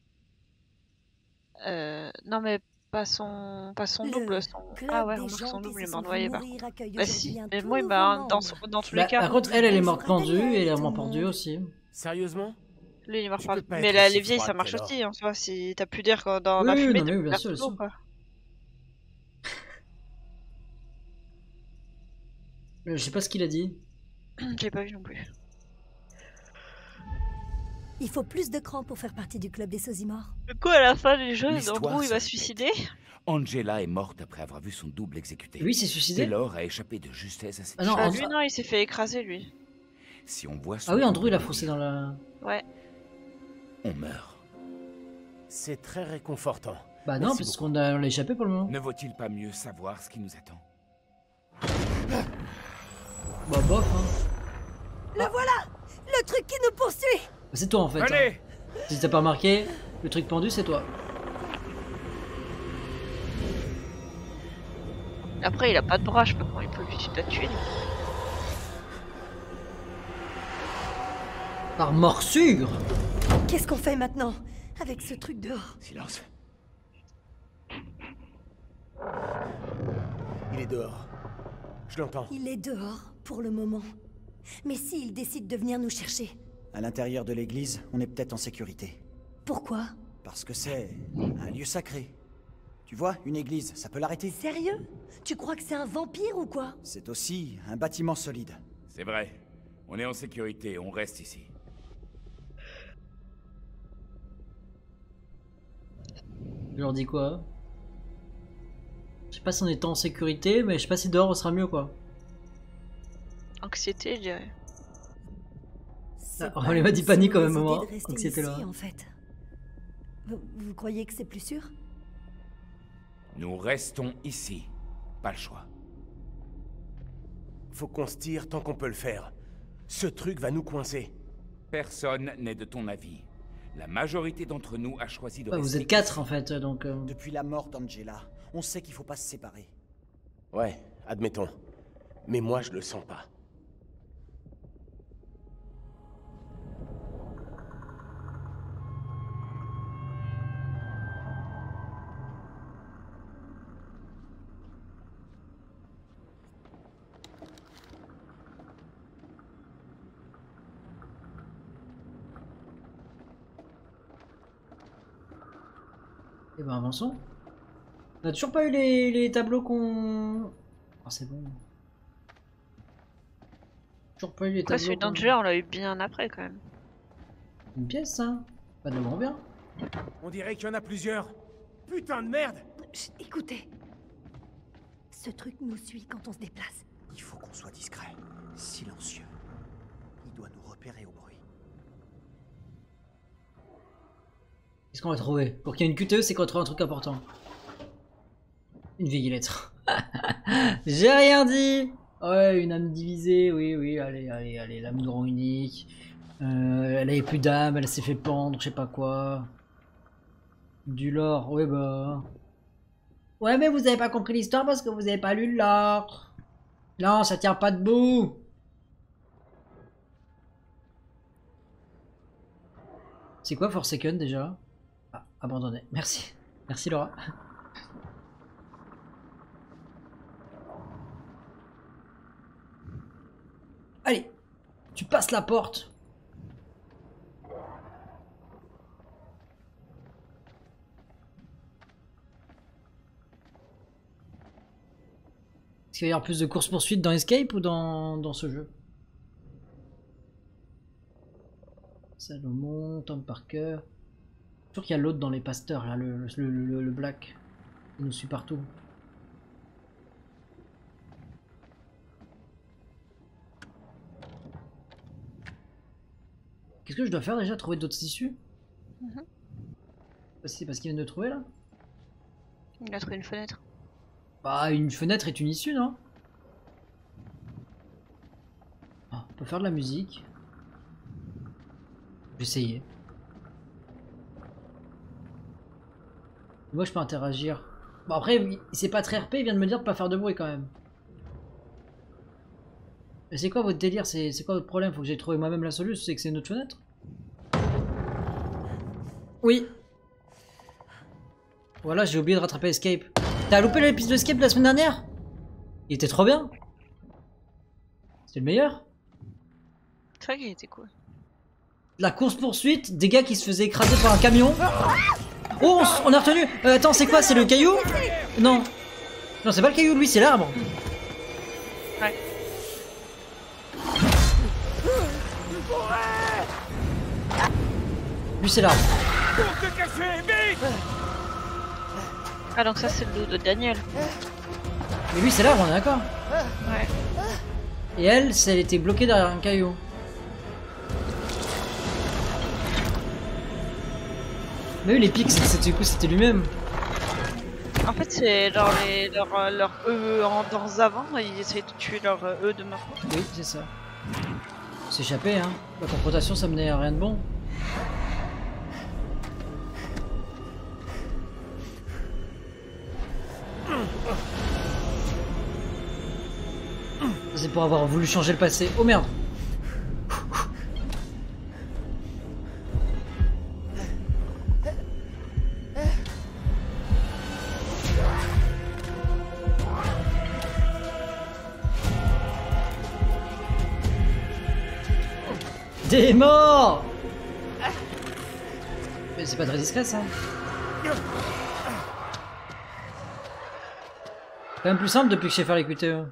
Euh, non mais pas son, pas son Le double. Son... club Ah ouais, des remarque, gens son qui double se est mort sont noyé fait par mourir contre. accueille Bah si, aujourd'hui un mais tout moi, nouveau bah, dans, membre. son- dans tous Bah, les cas, par contre, elle, elle est morte Bonjour, pendue Daniel, et elle est tout le morte pendue monde. aussi. Sérieusement? lui il est mort Tu par... peux pas Mais être la, aussi les vieilles ça froide marche qu'alors. aussi, hein, tu vois, si t'as plus d'air quand- dans Oui, la oui, fumée, non, tu mais peux bien faire sûr, tout bien l'eau, sûr. quoi. Euh, Je sais pas ce qu'il a dit. J'ai pas vu non plus. Il faut plus de cran pour faire partie du club des sosimorts. Du coup, à la fin du jeu, L'histoire Andrew il se va répète. se suicider. Angela est morte après avoir vu son double exécuté. Lui, il s'est suicidé. Taylor a échappé de justesse à cette Ah non, Ah, chose. Andrew- lui non, il s'est fait écraser lui. Si on voit son Ah oui, Andrew, double il a mourir, foncé dans la. Ouais. on meurt. C'est très réconfortant. Bah non, Merci parce beaucoup. qu'on a, on l'a échappé pour le moment. Ne vaut-il pas mieux savoir ce qui nous attend? Bah bof, hein. Le voilà! Le truc qui nous poursuit! C'est toi en fait. hein. Venez! Si t'as pas remarqué, le truc pendu, c'est toi. Après, il a pas de bras, je sais pas comment il peut lui la tuer. lui. Par morsure. Qu'est-ce qu'on fait maintenant? Avec ce truc dehors? Silence. Il est dehors. Je l'entends. Il est dehors, pour le moment. Mais s'il décide de venir nous chercher, À l'intérieur de l'église, on est peut-être en sécurité. pourquoi? Parce que c'est un lieu sacré. Tu vois, une église, ça peut l'arrêter. Sérieux? Tu crois que c'est un vampire ou quoi? C'est aussi un bâtiment solide. C'est vrai. On est en sécurité, on reste ici. Je leur dis quoi? Je sais pas si on est en sécurité, mais je sais pas si dehors on sera mieux quoi. Anxiété, je dirais. Ah, on les m'a dit panique au même moment. Anxiété là. En fait. Vous, vous croyez que c'est plus sûr? Nous restons ici. Pas le choix. Faut qu'on se tire tant qu'on peut le faire. Ce truc va nous coincer. Personne n'est de ton avis. La majorité d'entre nous a choisi de Ah, rester vous êtes quatre en fait, donc... Euh... Depuis la mort d'Angela, on sait qu'il faut pas se séparer. Ouais, admettons. Mais moi, je le sens pas. Eh ben avançons. On a toujours pas eu les, les tableaux qu'on... Oh c'est bon. Toujours pas eu les Après, tableaux. celui d'Angela, on l'a eu bien après quand même. Une pièce ça? Pas de moins bien. On dirait qu'il y en a plusieurs. Putain de merde! Chut, écoutez. Ce truc nous suit quand on se déplace. Il faut qu'on soit discret, silencieux. Il doit nous repérer au bruit. Qu'est-ce qu'on va trouver? Pour qu'il y ait une Q T E, c'est qu'on trouve un truc important. Une vieille lettre. J'ai rien dit. Ouais, une âme divisée, oui, oui, allez, allez, allez, l'âme de rang unique. Euh, elle avait plus d'âme, elle s'est fait pendre, je sais pas quoi. Du lore, ouais bah... Ouais mais vous avez pas compris l'histoire parce que vous avez pas lu le lore. Non, ça tient pas debout. C'est quoi Forsaken déjà? Ah, abandonné, merci. Merci Laura. Allez, tu passes la porte. Est-ce qu'il va y avoir plus de course-poursuite dans Escape ou dans, dans ce jeu? Salomon, Tom Parker. Je suis sûr qu'il y a l'autre dans les pasteurs, là, le, le, le, le Black. Il nous suit partout. Qu'est-ce que je dois faire déjà? Trouver d'autres tissus? Mm-hmm. C'est parce qu'il vient de trouver là? Il a trouvé une fenêtre. Bah, une fenêtre est une issue, non? Oh, on peut faire de la musique. Je vais essayer. Moi, je peux interagir. Bon, après, c'est pas très R P, il vient de me dire de pas faire de bruit quand même. Mais c'est quoi votre délire? C'est quoi votre problème? Faut que j'aille trouver moi-même la solution, c'est que c'est une autre fenêtre? Oui. Voilà, j'ai oublié de rattraper Escape. T'as loupé l'épisode d'Escape la semaine dernière? Il était trop bien. C'était le meilleur. C'est vrai qu'il était cool. La course poursuite, des gars qui se faisaient écraser par un camion. Oh, on, on a retenu. Euh, attends, c'est quoi? C'est le caillou? Non. Non, c'est pas le caillou, lui, c'est l'arbre. Ouais. Lui, c'est l'arbre. Ah, donc ça, c'est le dos de Daniel. Mais lui, c'est l'arbre, on est d'accord? Ouais. Et elle, elle était bloquée derrière un caillou. Mais oui, les pics, c'était du coup, c'était lui-même. En fait, c'est leur, les, leur, leur E en danse avant, ils essayaient de tuer leur E de maintenant. Oui, c'est ça. S'échapper, hein. La confrontation, ça menait à rien de bon. C'est pour avoir voulu changer le passé. Oh merde! Des morts! Mais c'est pas très discret ça. Quand même plus simple depuis que je sais faire les Q T E.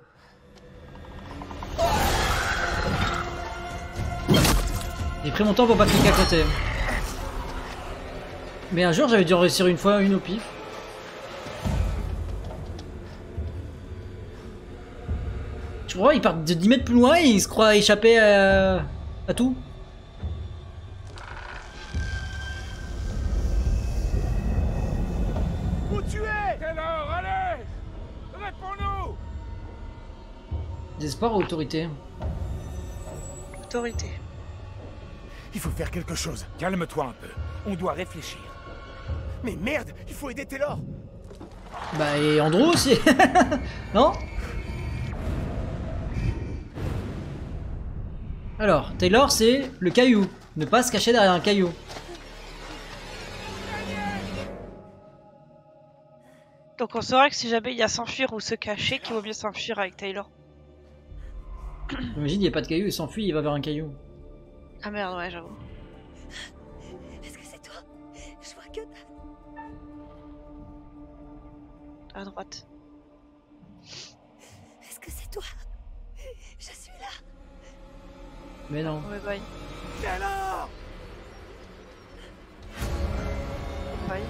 J'ai pris mon temps pour pas cliquer à côté. Mais un jour j'avais dû en réussir une fois, une au pif. Tu vois, il part de dix mètres plus loin et il se croit échapper à, à tout. Où tu es? Taylor, allez! Réponds-nous! Désespoir ou autorité? Autorité. Il faut faire quelque chose. Calme-toi un peu. On doit réfléchir. Mais merde, il faut aider Taylor. Bah et Andrew aussi. Non? Alors, Taylor c'est le caillou. Ne pas se cacher derrière un caillou. Donc on saura que si jamais il y a s'enfuir ou se cacher, qu'il vaut mieux s'enfuir avec Taylor. Imagine, il n'y a pas de caillou, il s'enfuit, il va vers un caillou. Ah merde, ouais, j'avoue. Est-ce que c'est toi? Je vois que À droite. Est-ce que c'est toi? Je suis là. Mais non. Ouais, bye. Taylor! Bye.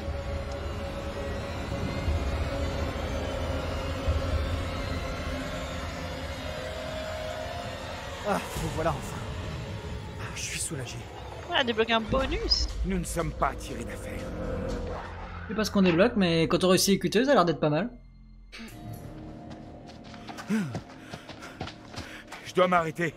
Ah, vous voilà enfin. Ah, je suis soulagé. Ouais, débloqué un bonus. Nous ne sommes pas tirés d'affaire. Je sais pas ce qu'on débloque, mais quand on réussit à écouter, ça a l'air d'être pas mal. Je dois m'arrêter.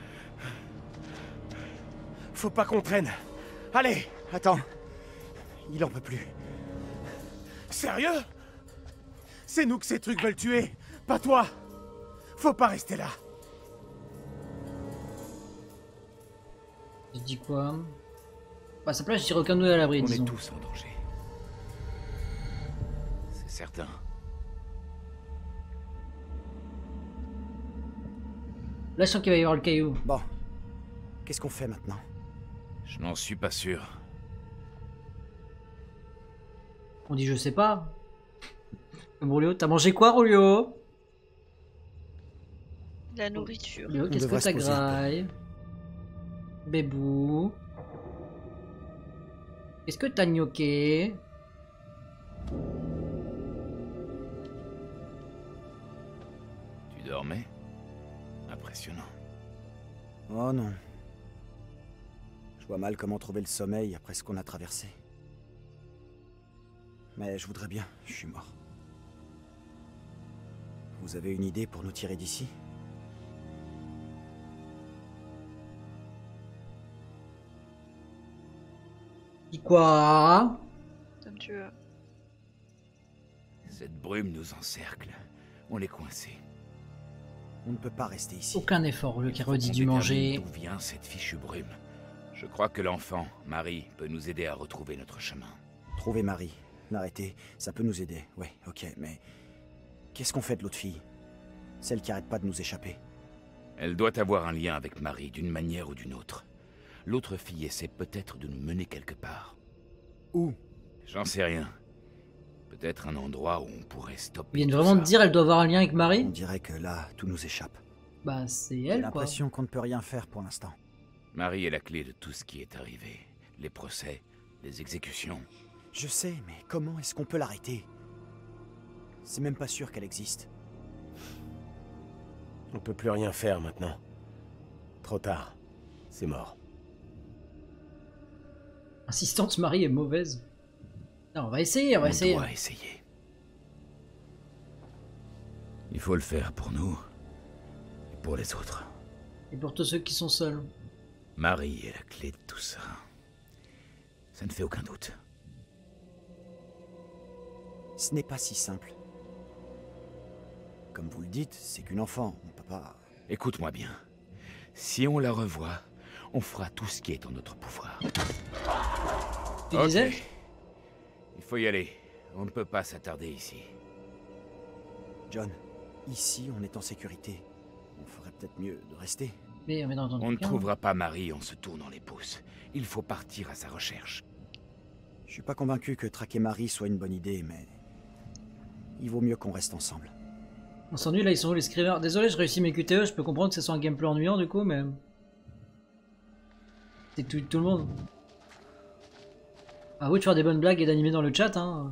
Faut pas qu'on traîne. Allez! Attends. Il en peut plus. Sérieux? C'est nous que ces trucs veulent tuer, pas toi! Faut pas rester là. Je dis quoi? Bah, à sa place, je dirais aucun de nous à l'abri, On disons. est tous en danger. C'est certain. Là, je sens qu'il va y avoir le caillou. Bon. Qu'est-ce qu'on fait maintenant? Je n'en suis pas sûr. On dit je sais pas. Comme Rolio, t'as mangé quoi, Rolio? La nourriture. Rolio, qu'est-ce que devrait t'as se poser un peu. graille? Bébou. Qu'est-ce que t'as gnoqué? Tu dormais? Impressionnant. Oh non. Je vois mal comment trouver le sommeil après ce qu'on a traversé. Mais je voudrais bien, je suis mort. Vous avez une idée pour nous tirer d'ici? Dis quoi? Comme tu veux. Cette brume nous encercle. On est coincés. On ne peut pas rester ici. Aucun effort, Rolio qui a Faut redit qu'on du détermine manger. D'où vient cette fichue brume? Je crois que l'enfant, Marie, peut nous aider à retrouver notre chemin. Trouver Marie, l'arrêter, ça peut nous aider. Ouais, ok, mais... Qu'est-ce qu'on fait de l'autre fille? Celle qui arrête pas de nous échapper. Elle doit avoir un lien avec Marie, d'une manière ou d'une autre. L'autre fille essaie peut-être de nous mener quelque part. Où? J'en sais rien. Peut-être un endroit où on pourrait stopper. Ils viennent tout vraiment ça. de dire elle doit avoir un lien avec On Marie? dirait que là, tout nous échappe. Bah c'est J'ai elle quoi. l'impression qu'on ne peut rien faire pour l'instant. Marie est la clé de tout ce qui est arrivé. Les procès, les exécutions. Je sais, mais comment est-ce qu'on peut l'arrêter? C'est même pas sûr qu'elle existe. On peut plus rien faire maintenant. Trop tard. C'est mort. Assistante Marie est mauvaise. Non, on va essayer, on va On essayer. doit essayer. Il faut le faire pour nous et pour les autres. Et pour tous ceux qui sont seuls. Marie est la clé de tout ça. Ça ne fait aucun doute. Ce n'est pas si simple. Comme vous le dites, c'est qu'une enfant, on peut pas... Écoute-moi bien. Si on la revoit, on fera tout ce qui est en notre pouvoir. Tu Ok. disais? Il faut y aller. On ne peut pas s'attarder ici. John, ici, on est en sécurité. On ferait peut-être mieux de rester. Mais on est dans On ne trouvera pas Marie en se tournant les pouces. Il faut partir à sa recherche. Je suis pas convaincu que traquer Marie soit une bonne idée, mais... Il vaut mieux qu'on reste ensemble. On s'ennuie là, ils sont où les scrivers? Désolé, je réussis mes Q T E, je peux comprendre que ce soit un gameplay ennuyant du coup, mais... C'est tout, tout le monde. À vous de faire des bonnes blagues et d'animer dans le chat, hein.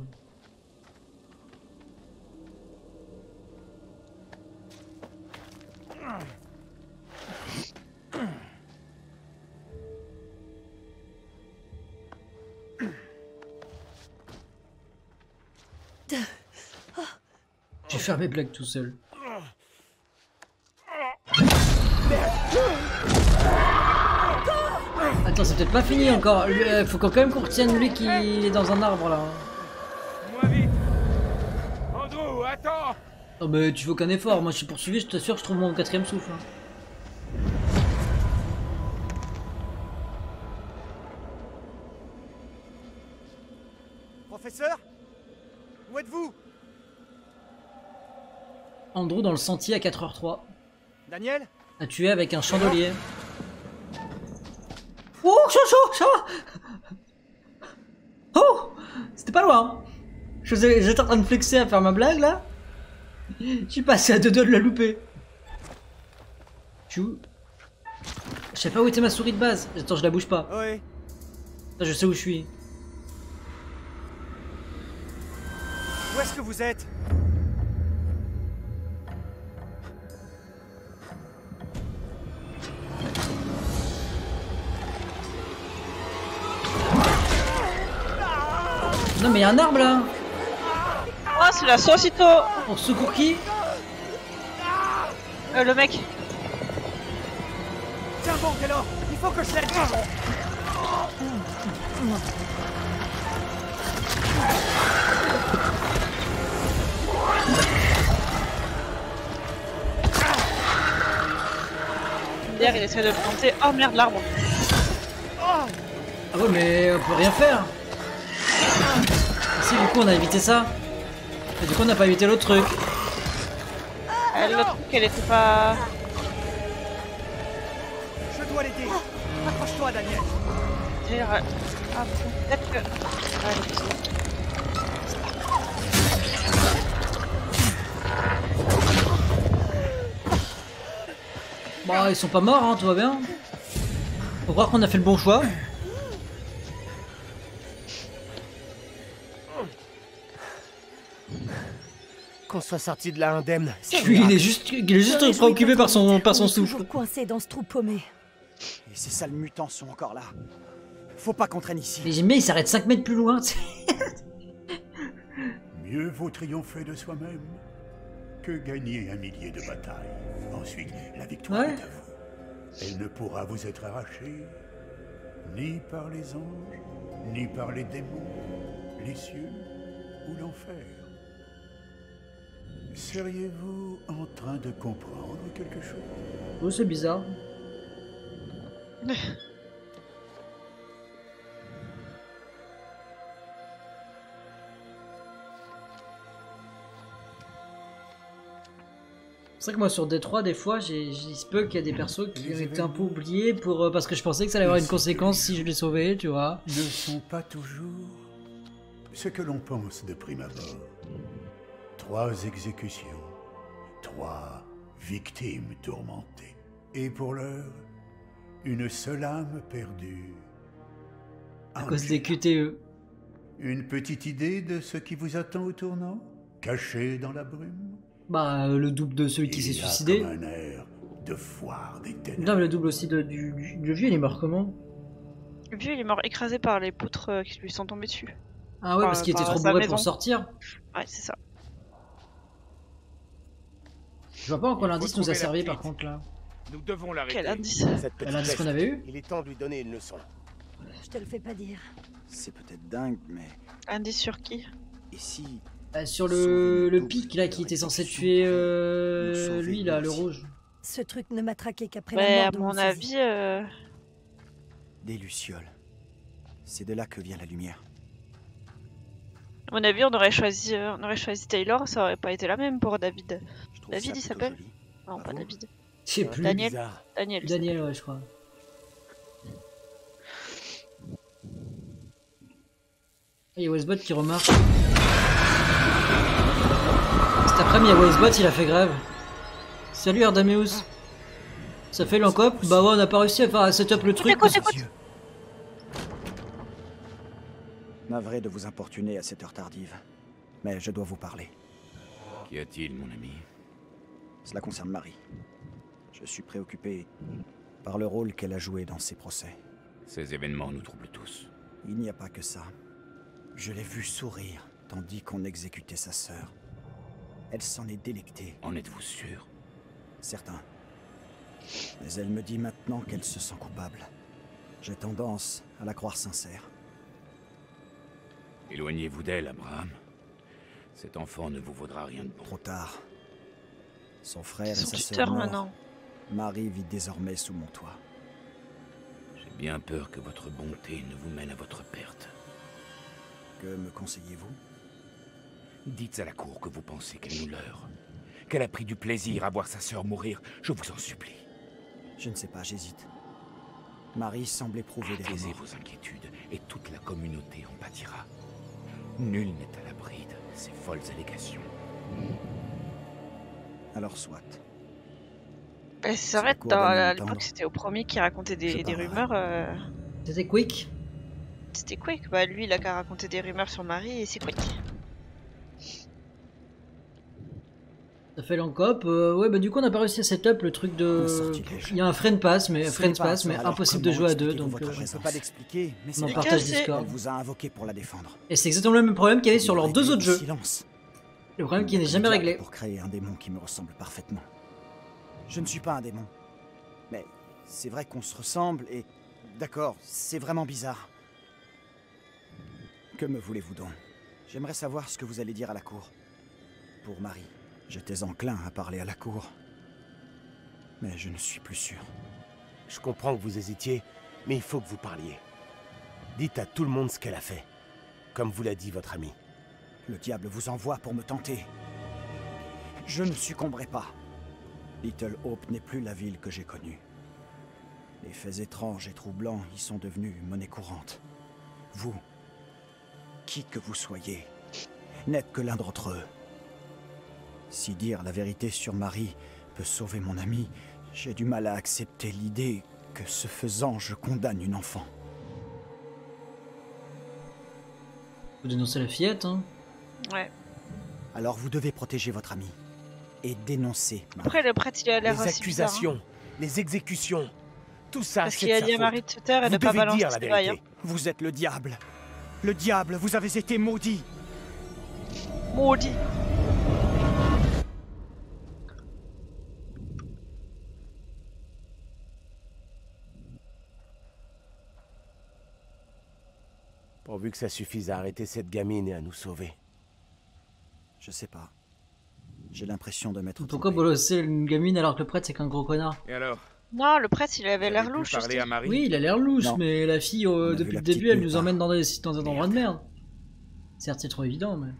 faire mes blagues tout seul. Attends, c'est peut-être pas fini encore. Lui, euh, faut quand même qu'on retienne lui qui est dans un arbre là. Moins vite. Andrew, attends. Non mais tu fais aucun effort, moi je suis poursuivi, je t'assure, je trouve mon quatrième souffle. Hein. Professeur? Où êtes-vous? Andrew dans le sentier à quatre heures trois. Daniel? A tué avec un chandelier. Oh, chaud, chaud, chaud. Oh, c'était pas loin. J'étais en train de flexer à faire ma blague là. Je suis passé à deux doigts de la louper. Je suis où? Je sais pas où était ma souris de base. Attends, je la bouge pas. Oui. Je sais où je suis. Où est-ce que vous êtes? Non mais il y a un arbre là. Ah, c'est la saucito. On secourt qui? euh, Le mec. Tiens bon, Taylor, il faut que je l'aide. Derrière, il essaie de planter. Oh merde, l'arbre. Ah ouais, mais on peut rien faire. Si, du coup, on a évité ça. Et du coup, on n'a pas évité l'autre truc. Euh, l'autre truc, elle était pas. Je dois l'aider. Accroche-toi, Daniel. Ah, peut-être que. Ah, elle est possible. Bah, ils sont pas morts, hein, tout va bien. Faut croire qu'on a fait le bon choix. Qu'on soit sorti de là indemne. Lui, il est juste, il est juste préoccupé par son, par son souffle. Toujours coincé dans ce trou paumé. Et ces sales mutants sont encore là. Faut pas qu'on traîne ici. Mais j'aime bien, il s'arrête cinq mètres plus loin. Mieux vaut triompher de soi-même que gagner un millier de batailles. Ensuite, la victoire Ouais. est à vous. Elle ne pourra vous être arrachée ni par les anges, ni par les démons, les cieux ou l'enfer. Seriez-vous en train de comprendre quelque chose? Oh, c'est bizarre. C'est vrai que moi sur D trois des fois j'ai il se peut qu'il y a des persos qui ont été un peu oubliés pour, euh, parce que je pensais que ça allait avoir une conséquence si je les sauvais, tu vois. Ne sont pas toujours ce que l'on pense de prime abord. Trois exécutions, trois victimes tourmentées. Et pour l'heure, une seule âme perdue. À cause des Q T E. Une petite idée de ce qui vous attend au tournant? Caché dans la brume? Bah euh, le double de celui qui s'est Il y a suicidé. comme un air de foire des ténèbres. Non mais le double aussi de, du, du, du vieux, il est mort comment? Le vieux, il est mort écrasé par les poutres euh, qui lui sont tombées dessus. Ah ouais, Par- parce qu'il était par trop sa bourré maison. pour sortir. Ouais, c'est ça. Je vois pas en quoi Il faut l'indice nous a trouver la servi petite. par contre là. Nous devons l'arrêter. Quel indice? Cette petite L'indice peste. qu'on avait eu? Il est temps de lui donner une leçon. Je te le fais pas dire. C'est peut-être dingue, mais... Indice sur qui? Et si... Bah, sur Sauver le, le le double pic là de qui était censé réflexion tuer pour euh, nous sauver, lui là, nous le aussi. rouge. Ce truc ne m'a traqué qu'après Ouais, la à mort de mon fusil. avis, euh... Des lucioles. C'est de là que vient la lumière. à mon avis, on aurait choisi, euh, on aurait choisi Taylor, ça aurait pas été la même pour David. Je trouve David, ça il plutôt s'appelle? joli. Non, pas Bravo. David. Je sais plus. Daniel. Bizarre. Daniel. il Daniel, ouais, je crois. Il y a Westbot qui remarque. Cet après-midi, il y a Westbot, il a fait grève. Salut Ardameus. Ça fait l'encop? Bah ouais, on n'a pas réussi à faire à setup le truc. Écoute, parce- écoute. Navré de vous importuner à cette heure tardive. Mais je dois vous parler. Qu'y a-t-il, mon ami? Cela concerne Marie. Je suis préoccupé par le rôle qu'elle a joué dans ces procès. Ces événements nous troublent tous. Il n'y a pas que ça. Je l'ai vue sourire tandis qu'on exécutait sa sœur. Elle s'en est délectée. En êtes-vous sûr? Certain. Mais elle me dit maintenant qu'elle se sent coupable. J'ai tendance à la croire sincère. Éloignez-vous d'elle, Abraham. Cet enfant ne vous vaudra rien de bon. Trop tard. Son frère et Son sa tuteur sœur morts. maintenant. Marie vit désormais sous mon toit. J'ai bien peur que votre bonté ne vous mène à votre perte. Que me conseillez-vous? Dites à la cour que vous pensez qu'elle nous leurre. Qu'elle a pris du plaisir à voir sa sœur mourir, je vous en supplie. Je ne sais pas, j'hésite. Marie semble éprouver des Taisez remords. vos inquiétudes, et toute la communauté en pâtira. Nul n'est à l'abri de ces folles allégations. Alors soit. Bah, c'est vrai, cour dans, va nous à entendre. l'époque, c'était au premier qui racontait des, Je des parlerai. rumeurs. euh, C'était quick. C'était Quick. Bah, lui, il a qu'à raconter des rumeurs sur Marie et c'est Quick. Ça fait l'encop. Euh, ouais, bah du coup, on n'a pas réussi à setup le truc Un de. sortilège. Il y a un friend pass, mais Ce friend n'est pas pass, un mais sort, alors impossible de comment jouer à deux, expliquez-vous donc votre euh, présence? Je ne peux pas l'expliquer, mais on en c'est partage cassé. Discord. Elle vous a invoqué pour la défendre. Et c'est exactement le même problème qu'il y avait sur leurs deux autres jeux. Silence. Le problème qui n'est Le jamais diable réglé. Pour créer un démon qui me ressemble parfaitement. Je ne suis pas un démon. Mais c'est vrai qu'on se ressemble et... D'accord, c'est vraiment bizarre. Que me voulez-vous donc? J'aimerais savoir ce que vous allez dire à la cour. Pour Marie, j'étais enclin à parler à la cour. Mais je ne suis plus sûr. Je comprends que vous hésitiez, mais il faut que vous parliez. Dites à tout le monde ce qu'elle a fait. Comme vous l'a dit votre ami. Le diable vous envoie pour me tenter. Je ne succomberai pas. Little Hope n'est plus la ville que j'ai connue. Les faits étranges et troublants y sont devenus monnaie courante. Vous, qui que vous soyez, n'êtes que l'un d'entre eux. Si dire la vérité sur Marie peut sauver mon ami, j'ai du mal à accepter l'idée que ce faisant, je condamne une enfant. Faut dénoncer la fillette, hein. Ouais. Alors vous devez protéger votre ami et dénoncer Marie. Après, le prêtre, il a l'air Les assez bizarre, hein. accusations, les exécutions, tout ça, Parce c'est qu'il de a sa dit à faute. Marie de se taire et Vous de pas devez balancer dire la ses bails, vérité. hein. Vous êtes le diable. Le diable, vous avez été maudit. Maudit. Pourvu que ça suffise à arrêter cette gamine et à nous sauver. Je sais pas. J'ai l'impression de m'être Pourquoi trompé. bolosser une gamine alors que le prêtre c'est qu'un gros connard? Et alors? Non, le prêtre, il avait Vous l'air avez pu louche. parler aussi. à Marie? Oui, il a l'air louche, Non. mais la fille, On euh, a vu depuis la le petite début, elle nulle nous part. emmène dans, des, dans un endroit de merde. Certes, c'est trop évident, mais.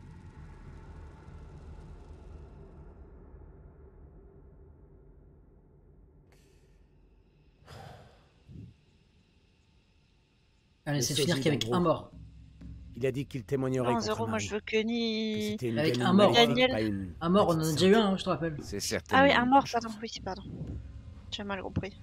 Allez, c'est de finir Laissez-y qu'avec dans le un groupe. mort. Il a dit qu'il témoignerait Non, contre zéro, moi Marie. je veux que Que ni. c'était une Avec gamine un mort. maléfique, Daniel. pas une Un mort, on en a petite déjà eu sainte. un, hein, je te rappelle. C'est certainement. Ah oui, un une mort, bonne pardon. chose. Oui, pardon. J'ai mal compris.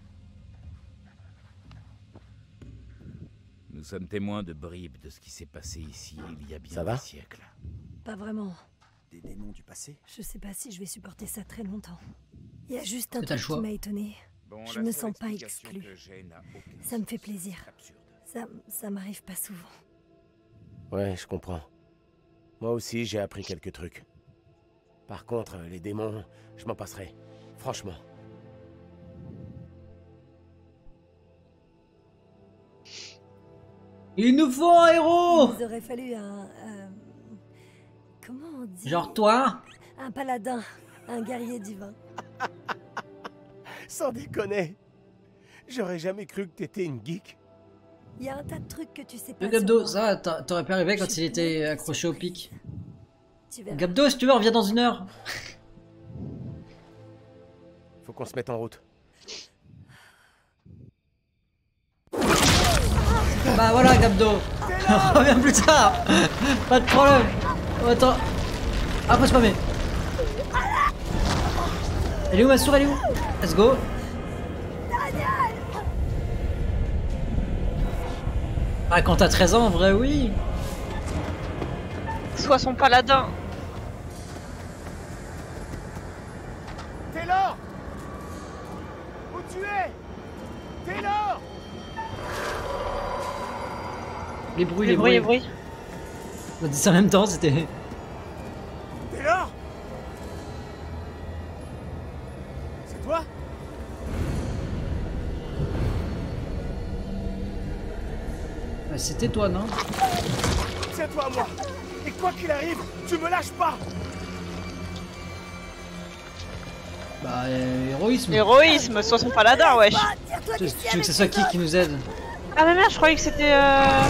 Nous sommes témoins de bribes de ce qui s'est passé ici il y a bien Ça va des siècles. Pas vraiment. Des démons du passé? Je sais pas si je vais supporter ça très longtemps. Il y a juste un C'est t'as le truc choix. qui m'a étonné. Bon, Je la me seule sens pas explication exclue. que j'ai n'a aucun Ça me fait sens. plaisir. Absurde. Ça, ça m'arrive pas souvent. Ouais, je comprends. Moi aussi, j'ai appris quelques trucs. Par contre, les démons, je m'en passerai. Franchement. Il nous faut un héros! Il nous aurait fallu un... euh, comment on dit? Genre toi? Un paladin. Un guerrier divin. Sans déconner. J'aurais jamais cru que t'étais une geek. Il y a un tas de trucs que tu sais pas Le sur Gabdo, moi. ça, t'a- t'aurais pu arriver quand Je il était suis accroché au surprise. pic. Tu verras. Gabdo, si tu veux, reviens dans une heure. Faut qu'on se mette en route. Bah voilà, Gabdo. Reviens plus tard. Pas de problème. Oh, attends. Ah, faut spammer. Elle est où ma soeur? Elle est où? Let's go. Ah, quand t'as treize ans, en vrai, oui. Sois son paladin. Taylor! Où tu es? Taylor! Les bruits, Les les, bruits, les bruits. bruits. On a dit ça en même temps, c'était. Taylor! toi? Bah, c'était toi, non? C'est toi, moi. Et quoi qu'il arrive, tu me lâches pas. Bah, euh, héroïsme. Héroïsme, sois son paladin, wesh. Tu, tu veux que ce soit qui qui nous aide? Ah mais merde, je croyais que c'était... Euh...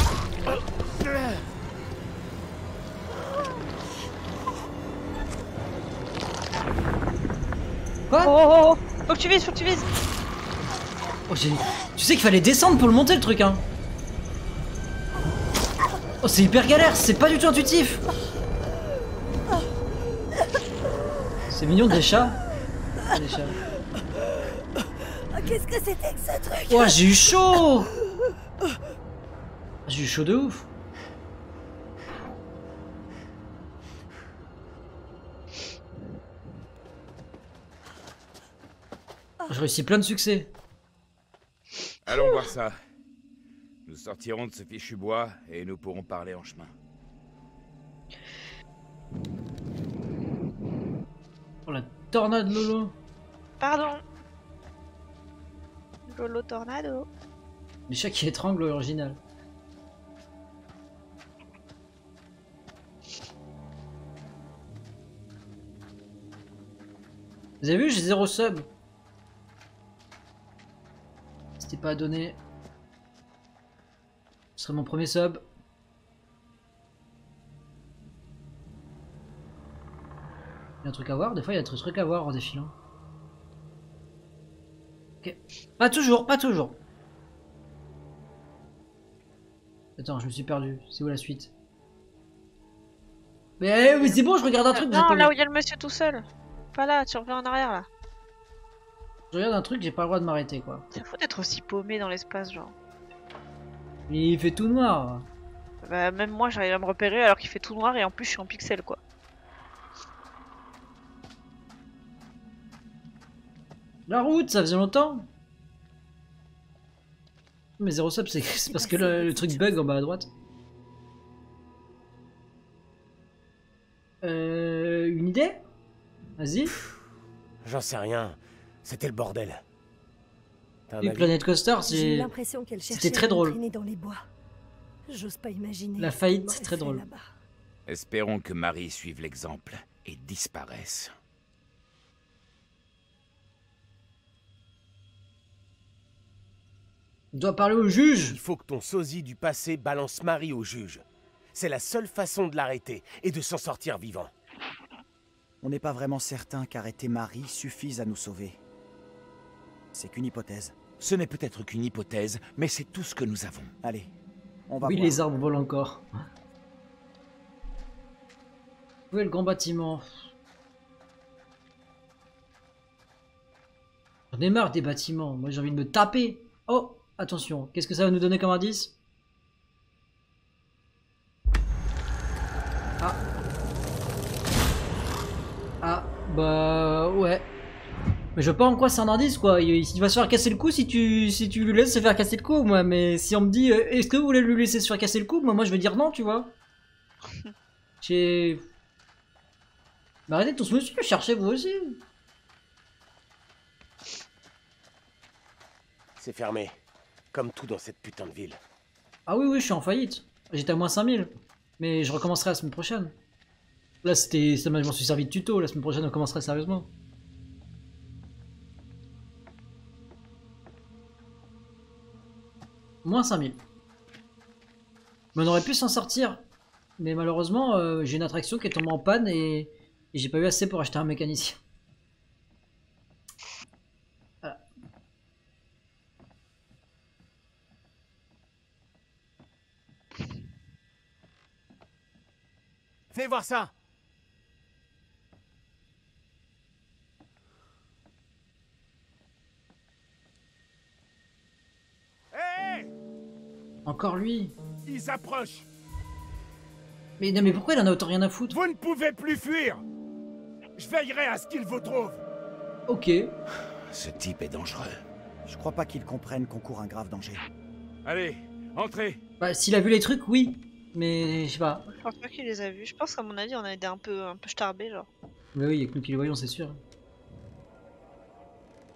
Quoi? Oh, oh, oh, faut que tu vises, faut que tu vises. Oh, j'ai... Tu sais qu'il fallait descendre pour le monter, le truc, hein. Oh, c'est hyper galère, c'est pas du tout intuitif. C'est mignon des chats. Des chats. Oh, qu'est-ce que c'était que ce truc? Oh, j'ai eu chaud. J'ai eu chaud de ouf. J'ai réussi plein de succès. Allons voir ça. Nous sortirons de ce fichu bois et nous pourrons parler en chemin. Oh la tornade Lolo. Pardon. Lolo Tornado. Les chats qui étranglent l'original. Vous avez vu, j'ai zéro sub. C'était pas à donner. Ce serait mon premier sub. Il y a un truc à voir, des fois il y a des trucs à voir en défilant. Ok. Pas toujours, pas toujours. Attends, je me suis perdu. C'est où la suite? Mais, mais c'est bon, je regarde un truc. Non, là où il y a le monsieur tout seul. Pas là, tu reviens en arrière là. Je regarde un truc, j'ai pas le droit de m'arrêter quoi. C'est fou d'être aussi paumé dans l'espace, genre. Il fait tout noir. Bah, même moi j'arrive à me repérer alors qu'il fait tout noir et en plus je suis en pixel quoi. La route, ça faisait longtemps. Mais zéro sub, c'est parce que le, le truc bug en bas à droite. Euh, une idée? Vas-y. J'en sais rien. C'était le bordel. Et Planet Coaster, J'ai l'impression qu'elle cherchait c'était très drôle. dans les bois. J'ose pas imaginer. La faillite, c'est très drôle. Espérons que Marie suive l'exemple et disparaisse. On doit parler au juge. Il faut que ton sosie du passé balance Marie au juge. C'est la seule façon de l'arrêter et de s'en sortir vivant. On n'est pas vraiment certain qu'arrêter Marie suffise à nous sauver. C'est qu'une hypothèse. Ce n'est peut-être qu'une hypothèse, mais c'est tout ce que nous avons. Allez, on va Oui, voir. les arbres volent encore. Où est le grand bâtiment? J'en ai marre des bâtiments. Moi, j'ai envie de me taper. Oh, attention. Qu'est-ce que ça va nous donner comme indice? Ah. Ah, bah ouais. Mais je sais pas en quoi c'est un indice quoi. Il, il va se faire casser le cou si tu si tu lui laisses se faire casser le cou, moi. Mais si on me dit euh, est-ce que vous voulez lui laisser se faire casser le cou, moi, moi je vais dire non, tu vois. J'ai. Mais arrêtez de tous me suivre, cherchez vous aussi. C'est fermé. Comme tout dans cette putain de ville. Ah oui, oui, je suis en faillite. J'étais à moins cinq mille. Mais je recommencerai la semaine prochaine. Là, c'était. Je m'en suis servi de tuto. La semaine prochaine, on commencerait sérieusement. Moins cinq mille. Mais on aurait pu s'en sortir. Mais malheureusement, euh, j'ai une attraction qui est tombée en panne et, et j'ai pas eu assez pour acheter un mécanicien. Voilà. Fais voir ça. Hé! Encore lui. Ils approchent. Mais non, mais pourquoi il en a autant rien à foutre? Vous ne pouvez plus fuir. Je veillerai à ce qu'ils vous trouvent. Ok. Ce type est dangereux. Je crois pas qu'ils comprennent qu'on court un grave danger. Allez, entrez. Bah, s'il a vu les trucs, oui. Mais je sais pas. Je pense pas qu'il les a vus. Je pense qu'à mon avis, on a été un peu, un peu starbés, genre. Mais oui, il y a que nous qui les voyons, c'est sûr.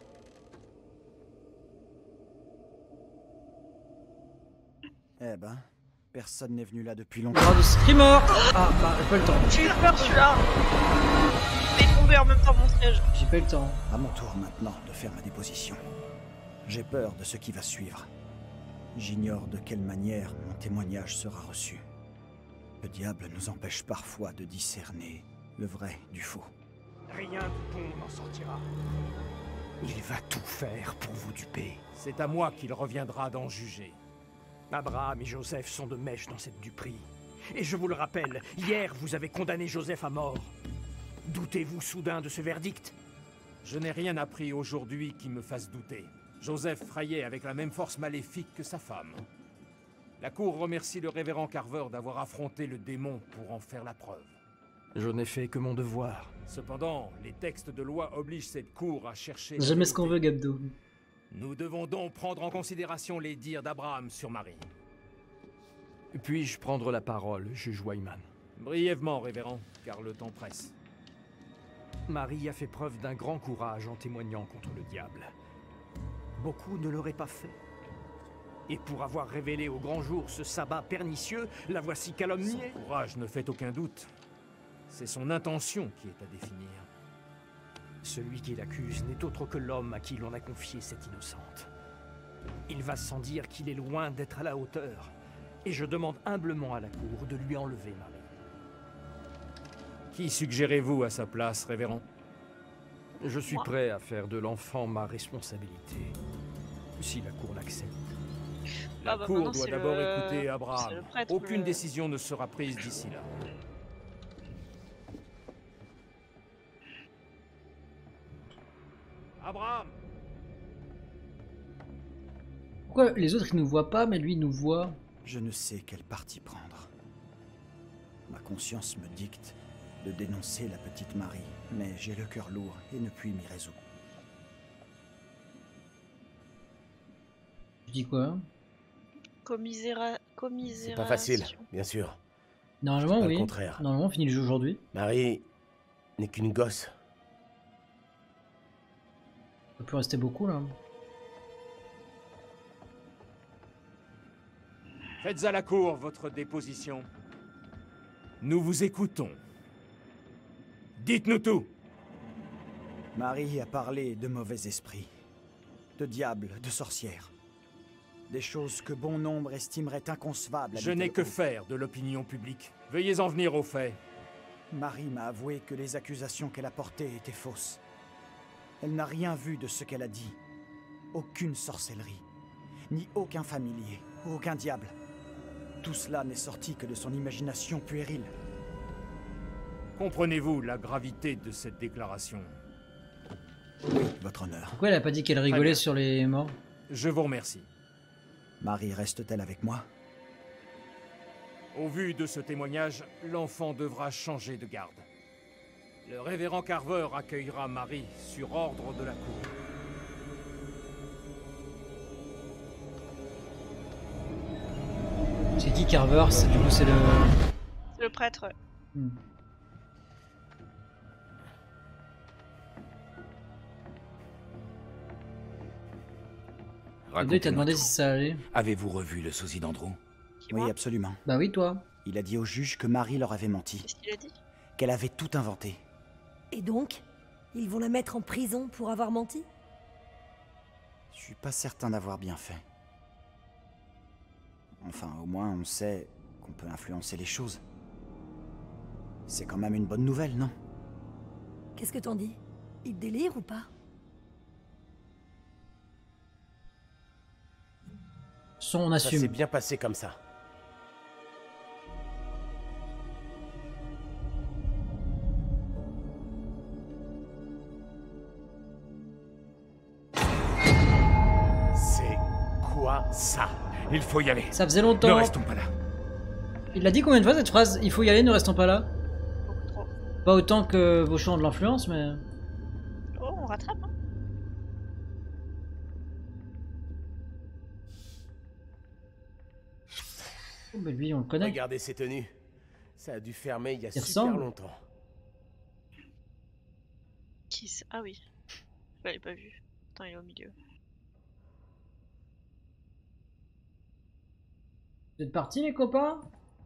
Eh ben, personne n'est venu là depuis longtemps. Oh, de Screamer. Ah, bah, j'ai pas le temps. J'ai eu peur celui-là. Il est tombé en même temps mon siège. J'ai pas eu le temps. À mon tour maintenant de faire ma déposition. J'ai peur de ce qui va suivre. J'ignore de quelle manière mon témoignage sera reçu. Le diable nous empêche parfois de discerner le vrai du faux. Rien de bon n'en sortira. Il va tout faire pour vous duper. C'est à moi qu'il reviendra d'en juger. Abraham et Joseph sont de mèche dans cette duperie. Et je vous le rappelle, hier vous avez condamné Joseph à mort. Doutez-vous soudain de ce verdict? Je n'ai rien appris aujourd'hui qui me fasse douter. Joseph fraillait avec la même force maléfique que sa femme. La cour remercie le révérend Carver d'avoir affronté le démon pour en faire la preuve. Je n'ai fait que mon devoir. Cependant, les textes de loi obligent cette cour à chercher... Jamais ce qu'on veut, Gabdo. Nous devons donc prendre en considération les dires d'Abraham sur Marie. Puis-je prendre la parole, juge Wyman? Brièvement, révérend, car le temps presse. Marie a fait preuve d'un grand courage en témoignant contre le diable. Beaucoup ne l'auraient pas fait. Et pour avoir révélé au grand jour ce sabbat pernicieux, la voici calomniée. Son courage ne fait aucun doute. C'est son intention qui est à définir. Celui qui l'accuse n'est autre que l'homme à qui l'on a confié cette innocente. Il va sans dire qu'il est loin d'être à la hauteur. Et je demande humblement à la cour de lui enlever Marie. Qui suggérez-vous à sa place, révérend? Je suis prêt à faire de l'enfant ma responsabilité, si la cour l'accepte. La ah bah cour doit d'abord le... écouter Abraham. Prêtre, Aucune le... décision ne sera prise d'ici là. Abraham! Pourquoi les autres ils nous voient pas, mais lui il nous voit? Je ne sais quel parti prendre. Ma conscience me dicte de dénoncer la petite Marie, mais j'ai le cœur lourd et ne puis m'y résoudre. Je dis quoi? Commiséra... Commisération. C'est pas facile, bien sûr. Normalement, pas oui. le contraire. Normalement, on finit le jeu aujourd'hui. Marie n'est qu'une gosse. Ça peut rester beaucoup là. Faites à la cour votre déposition. Nous vous écoutons. Dites-nous tout. Marie a parlé de mauvais esprits, de diables, de sorcières. Des choses que bon nombre estimeraient inconcevables. Je n'ai que faire de l'opinion publique. Veuillez en venir aux faits. Marie m'a avoué que les accusations qu'elle a portées étaient fausses. Elle n'a rien vu de ce qu'elle a dit. Aucune sorcellerie, ni aucun familier, aucun diable. Tout cela n'est sorti que de son imagination puérile. Comprenez-vous la gravité de cette déclaration? Oui, votre honneur. Pourquoi elle a pas dit qu'elle rigolait sur les morts? Je vous remercie. Marie reste-t-elle avec moi? Au vu de ce témoignage, l'enfant devra changer de garde. Le révérend Carver accueillera Marie sur ordre de la cour. C'est qui Carver? C'est du coup c'est le... C'est le prêtre, ouais. Hmm. Il t'a demandé si ça allait. Avez-vous revu le sosie d'Andrew? Oui, absolument. Bah oui, toi. Il a dit au juge que Marie leur avait menti. Qu'est-ce qu'il a dit? Qu'elle avait tout inventé. Et donc, ils vont la mettre en prison pour avoir menti? Je suis pas certain d'avoir bien fait. Enfin, au moins, on sait qu'on peut influencer les choses. C'est quand même une bonne nouvelle, non? Qu'est-ce que t'en dis? Il délire ou pas? Son, on Ça assume. s'est bien passé comme ça. C'est quoi ça? Il faut y aller. Ça faisait longtemps. Ne restons pas là. Il l'a dit combien de fois cette phrase? Il faut y aller, ne restons pas là. Beaucoup trop. Pas autant que vos champs de l'influence, mais... Oh, on rattrape, hein. Oh, bah lui, on le connaît. Regardez ses tenues. Ça a dû fermer il y a Il super ressemble. longtemps. Qui c'est? Ah oui. Je l'avais pas vu. Attends, il est au milieu. Vous êtes partis les copains?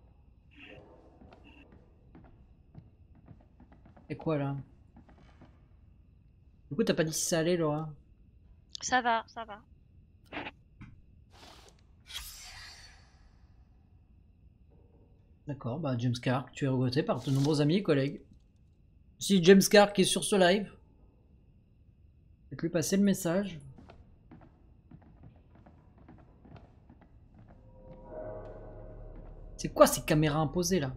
Et quoi là? Du coup t'as pas dit si ça allait Laura? Ça va, ça va. D'accord, bah James Clark, tu es regretté par de nombreux amis et collègues. Si James Clark est sur ce live, faites-lui passer le message. C'est quoi ces caméras imposées là?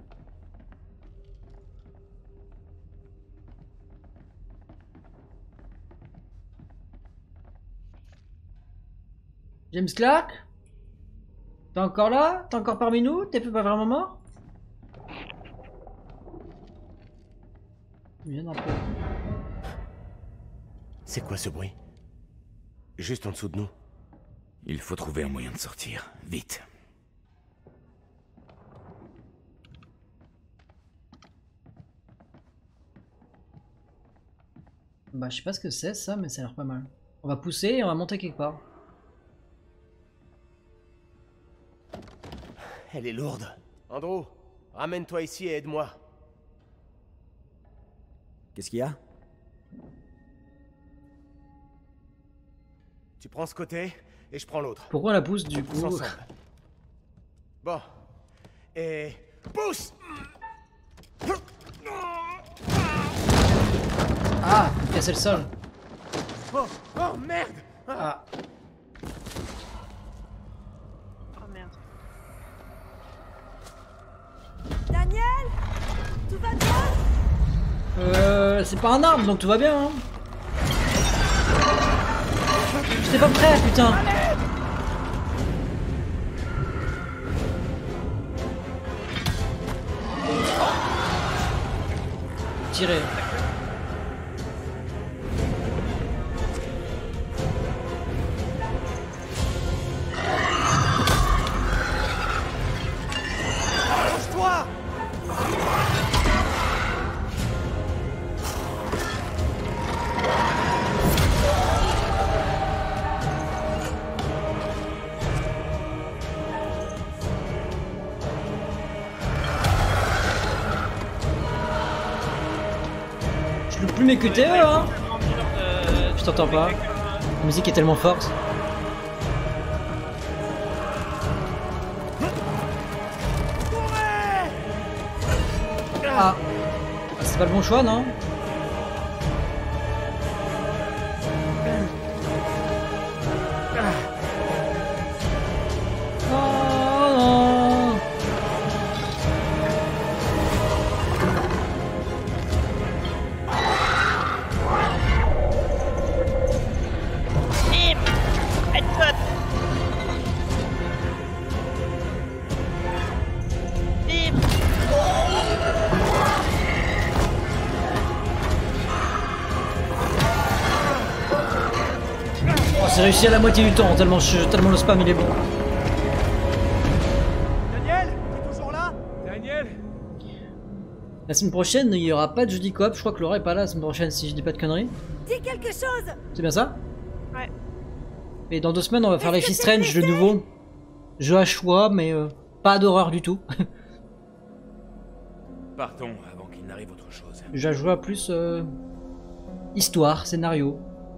James Clark? T'es encore là? T'es encore parmi nous? T'es pas vraiment mort? C'est quoi ce bruit? Juste en dessous de nous. Il faut trouver un moyen de sortir, vite. Bah je sais pas ce que c'est ça, mais ça a l'air pas mal. On va pousser et on va monter quelque part. Elle est lourde. Andrew, ramène-toi ici et aide-moi. Qu'est-ce qu'il y a? Tu prends ce côté et je prends l'autre. Pourquoi on la pousse du coup? Ensemble. Bon. Et... pousse! Ah! Casser le sol. Oh, oh merde! Ah. Oh merde. Daniel? Tout va bien? Euh... C'est pas un arbre donc tout va bien hein. J'étais pas prêt putain. Tirer. Bouge-toi! Je peux plus m'écouter hein. Je t'entends pas. La musique est tellement forte. Ah, c'est pas le bon choix, non? Oh non. Bim! Headshot! Bim! Oh, c'est réussi à la moitié du temps, tellement, je- tellement le spam il est bon. Daniel? T'es toujours là? Daniel? La semaine prochaine, il y aura pas de jeudi coop. Je crois que Laura est pas là la semaine prochaine si je dis pas de conneries. Dis quelque chose! C'est bien ça? Ouais. Et dans deux semaines, on va faire Est-ce Life que is t'es Strange, le blessé? nouveau. Jeu à choix, mais euh, pas d'horreur du tout. Partons avant qu'il n'arrive autre chose. Jeu à choix plus euh, histoire, scénario.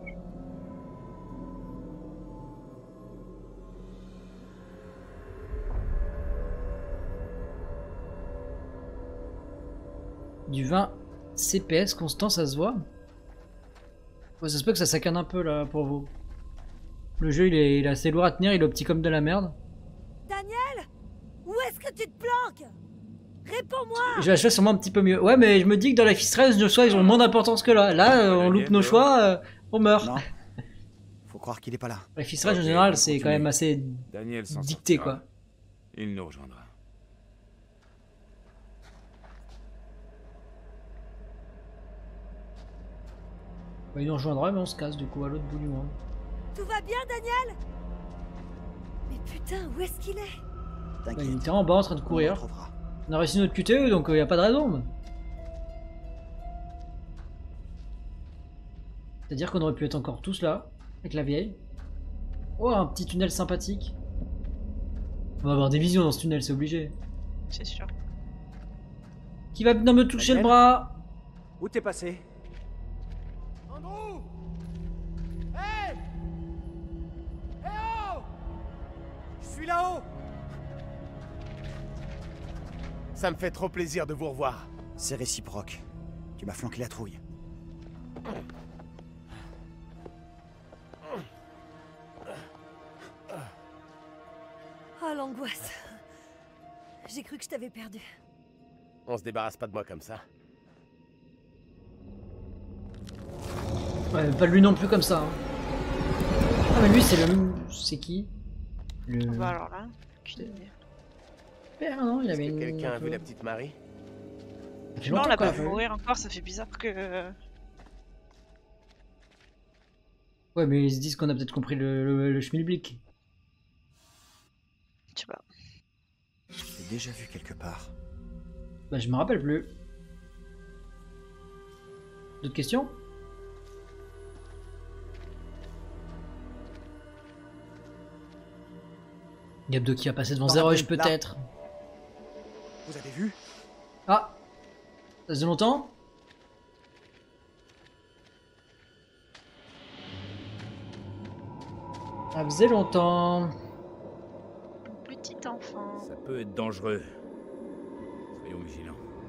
Du vingt C P S constant, ça se voit. Ouais, ça se peut que ça saccane un peu là pour vous. Le jeu il est, il est assez lourd à tenir, il est petit comme de la merde. Daniel? Où est-ce que tu te planques? Réponds-moi! J'ai la choix sûrement un petit peu mieux. Ouais, mais je me dis que dans Life is Strange, nos choix ils ont moins d'importance que là. Là, euh, on loupe nos choix, euh, on meurt. Non. Faut croire qu'il est pas là. Life is Strange en Ok, général, on c'est continue. quand même assez Daniel s'en dicté sortira. quoi. Il nous rejoindra. Bah, il nous rejoindra, mais on se casse du coup à l'autre bout du monde. Tout va bien, Daniel? Mais putain, où est-ce qu'il est? Bah, T'inquiète. il était en bas en train de on le courir. retrouvera. On a réussi notre Q T E donc il n'y a pas de raison. C'est-à-dire qu'on aurait pu être encore tous là, avec la vieille. Oh, un petit tunnel sympathique. On va avoir des visions dans ce tunnel, c'est obligé. C'est sûr. Qui va venir me toucher Daniel ? le bras? Où t'es passé? Andrew! Hey! Hey oh! Je suis là-haut! Ça me fait trop plaisir de vous revoir. C'est réciproque. Tu m'as flanqué la trouille. Oh, l'angoisse. J'ai cru que je t'avais perdu. On se débarrasse pas de moi comme ça. Ouais, pas lui non plus comme ça. Hein. Ah mais lui c'est le... C'est qui le... Bah alors là, aucune idée. Père, non, il avait une... Quelqu'un a vu la petite Marie? Non, on l'a pas vu mourir encore, ça fait bizarre que... Ouais, mais ils se disent qu'on a peut-être compris le, le, le schmilblick. Je sais pas. Je l'ai déjà vu quelque part. Bah, je me rappelle plus. D'autres questions? Gabdo qui a passé devant Zeroge peut-être. Vous avez vu? Ah! Ça faisait longtemps? Ça faisait longtemps. Petit enfant. Ça peut être dangereux. Soyons vigilants.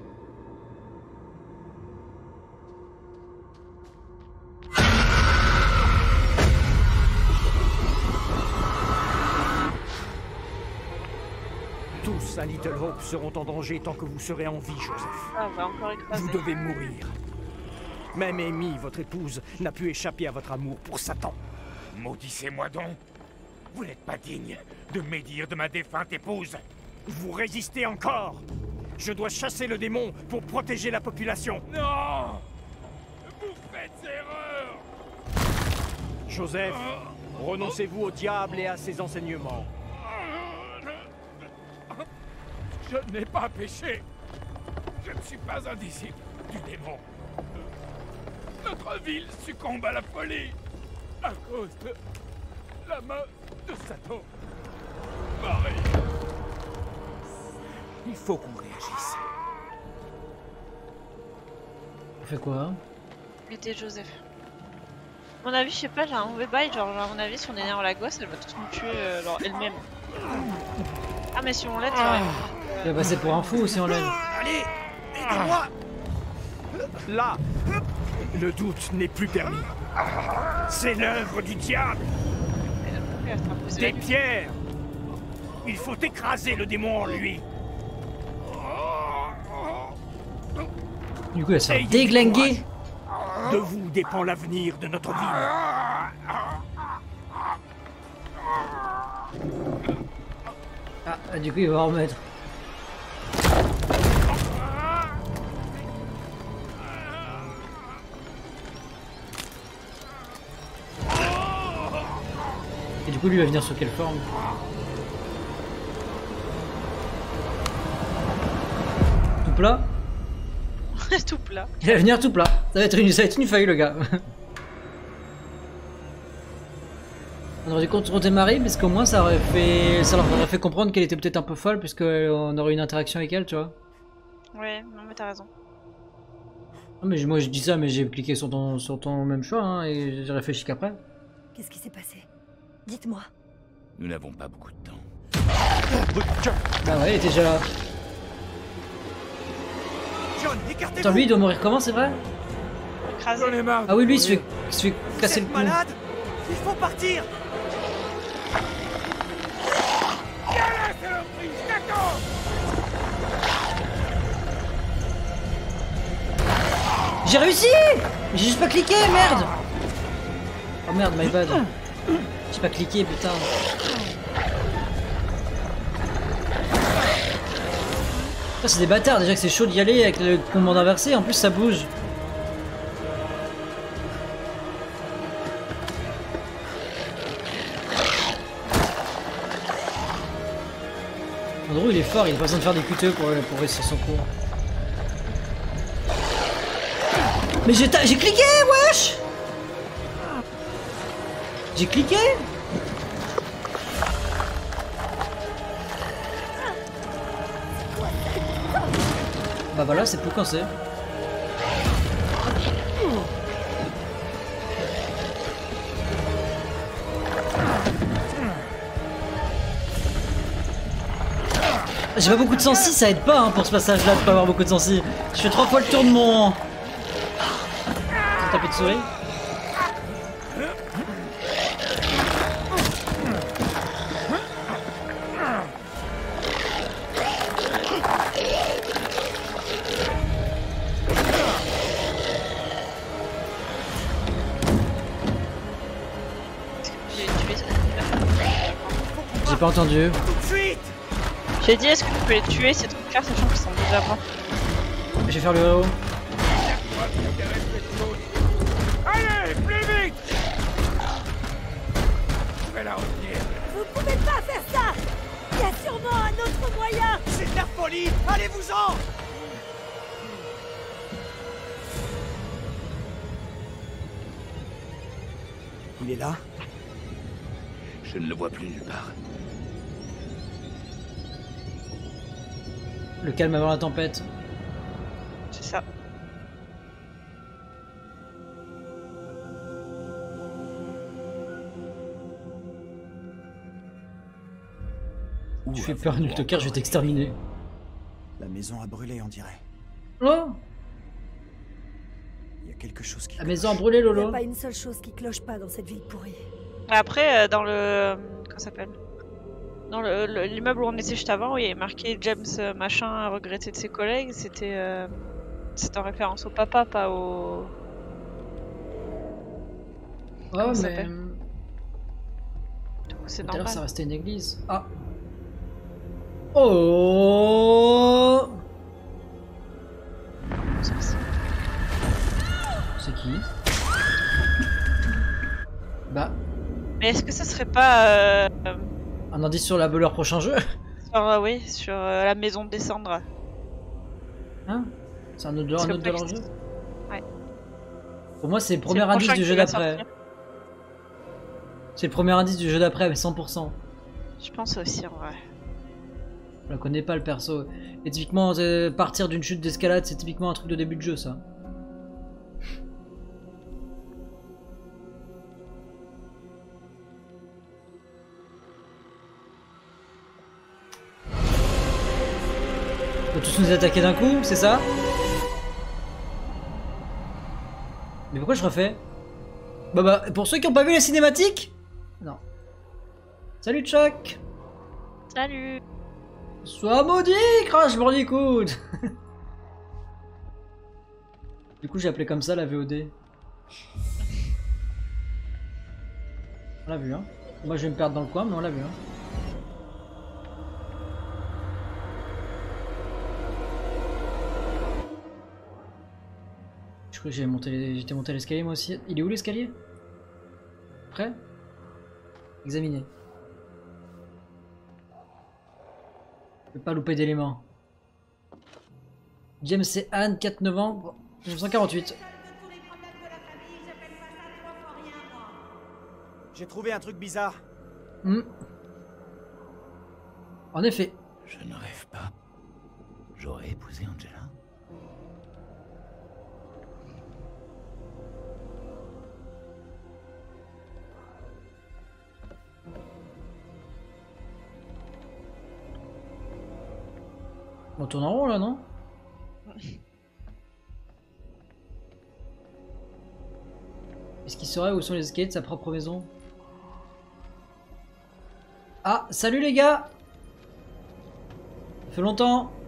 Tous à Little Hope seront en danger tant que vous serez en vie, Joseph. Ah, va encore écraser. Vous devez mourir. Même Amy, votre épouse, n'a pu échapper à votre amour pour Satan. Maudissez-moi donc. Vous n'êtes pas digne de médire de ma défunte épouse. Vous résistez encore. Je dois chasser le démon pour protéger la population. Non! Vous faites erreur! Joseph, renoncez-vous au diable et à ses enseignements. Je n'ai pas péché. Je ne suis pas un disciple du démon. Notre ville succombe à la folie à cause de la main de Satan. Marie. Il faut qu'on réagisse. On fait quoi? Mettez Joseph. À mon avis, je sais pas, j'ai un mauvais bail. Genre, à mon avis, si on énerve la gosse, elle va tous nous tuer euh, genre, elle-même. Ah, mais si on l'aide, ah. Il va passer pour un fou si on l'aide. Allez, aidez-moi! Là, le doute n'est plus permis. C'est l'œuvre du diable. Des pierres. Il faut écraser le démon en lui. Du coup, elle se fait déglinguer. De vous dépend l'avenir de notre ville. Ah, du coup, il va en remettre. Et du coup, lui va venir sur quelle forme? Tout plat? Tout plat. Il va venir tout plat. Ça va être une, ça va être une feuille, le gars. On aurait dû confronter Marie, parce qu'au moins ça aurait fait, ça leur aurait fait comprendre qu'elle était peut-être un peu folle, puisqu'on aurait eu une interaction avec elle, tu vois. Ouais, non mais t'as raison. Non, mais moi je dis ça, mais j'ai cliqué sur ton, sur ton même choix, hein, et j'ai réfléchi qu'après. Qu'est-ce qui s'est passé? Dites-moi. Nous n'avons pas beaucoup de temps. Bah ouais, il était déjà là. John, écartez-vous! Attends, lui il doit mourir comment, c'est vrai? Écrasé. Ah oui, lui il se fait, il se fait Vous casser le êtes cou. malade? Il faut partir! J'ai réussi! J'ai juste pas cliqué, merde! Oh merde, my bad. J'ai pas cliqué, putain. Ah, c'est des bâtards, déjà que c'est chaud d'y aller avec le commande inversé, en plus ça bouge. Andrew il est fort, il a pas besoin de faire des cuteux pour, pour réussir son coup. Mais j'ai j'ai cliqué, wesh! J'ai cliqué? Bah voilà, c'est plus coincé. J'ai pas beaucoup de sensi, ça aide pas hein, pour ce passage là de pas avoir beaucoup de sensi. Je fais trois fois le tour de mon... J'ai tapé de souris. J'ai pas entendu. J'ai dit est-ce que tu peux les tuer ces trucs là sachant qu'ils sont déjà morts. Je vais faire le héros. Allez, plus vite! Je vais la retenir. Vous pouvez pas faire ça! Il y a sûrement un autre moyen! C'est de la folie! Allez-vous-en! Il est là? Je ne le vois plus nulle part. Le calme avant la tempête. C'est ça. Tu fais peur, Nultoker, je vais t'exterminer. La maison a brûlé, on dirait. Oh! Il y a quelque chose qui... La maison a brûlé, Il n'y Lolo. a pas une seule chose qui cloche pas dans cette ville pourrie. Après, euh, dans le... Comment ça s'appelle? Dans le- le- l'immeuble où on était juste avant, où il y avait marqué James euh, machin a regretté de ses collègues, c'était euh, c'était en référence au papa, pas au... Ouais, Comment ça mais... s'appelle? Du coup, c'est Tout à l'heure, normal. ça restait une église. Ah! Oh! C'est qui? Bah... Mais est-ce que ça serait pas... Euh, Un indice sur la leur prochain jeu? sur, euh, oui, sur euh, la maison de Descendre. Hein? C'est un autre, Parce un que autre de leur Black- jeu? Ouais. Pour moi, c'est le C'est premier le indice prochain du qui jeu va d'après. sortir. C'est le premier indice du jeu d'après, mais cent pour cent. Je pense aussi, en vrai. Je la connais pas le perso. Et typiquement, euh, partir d'une chute d'escalade, c'est typiquement un truc de début de jeu, ça. Faut tous nous attaquer d'un coup, c'est ça? Mais pourquoi je refais? Bah bah, pour ceux qui ont pas vu la cinématique? Non. Salut Chuck! Salut! Sois maudit, Crash Bandicoot! Du coup, j'ai appelé comme ça la V O D. On l'a vu, hein. Moi, je vais me perdre dans le coin, mais on l'a vu, hein. Je crois que j'ai monté les- j'étais monté à l'escalier, moi aussi. Il est où l'escalier? Prêt? Examiner. Je peux pas louper d'éléments. James et Anne, quatre novembre mille neuf cent quarante-huit. J'ai trouvé un truc bizarre. Hmm. En effet. Je ne rêve pas. J'aurais épousé Angela. On tourne en rond là, non? Est-ce qu'il saurait où sont les escaliers de sa propre maison? Ah, salut les gars! Ça fait longtemps! De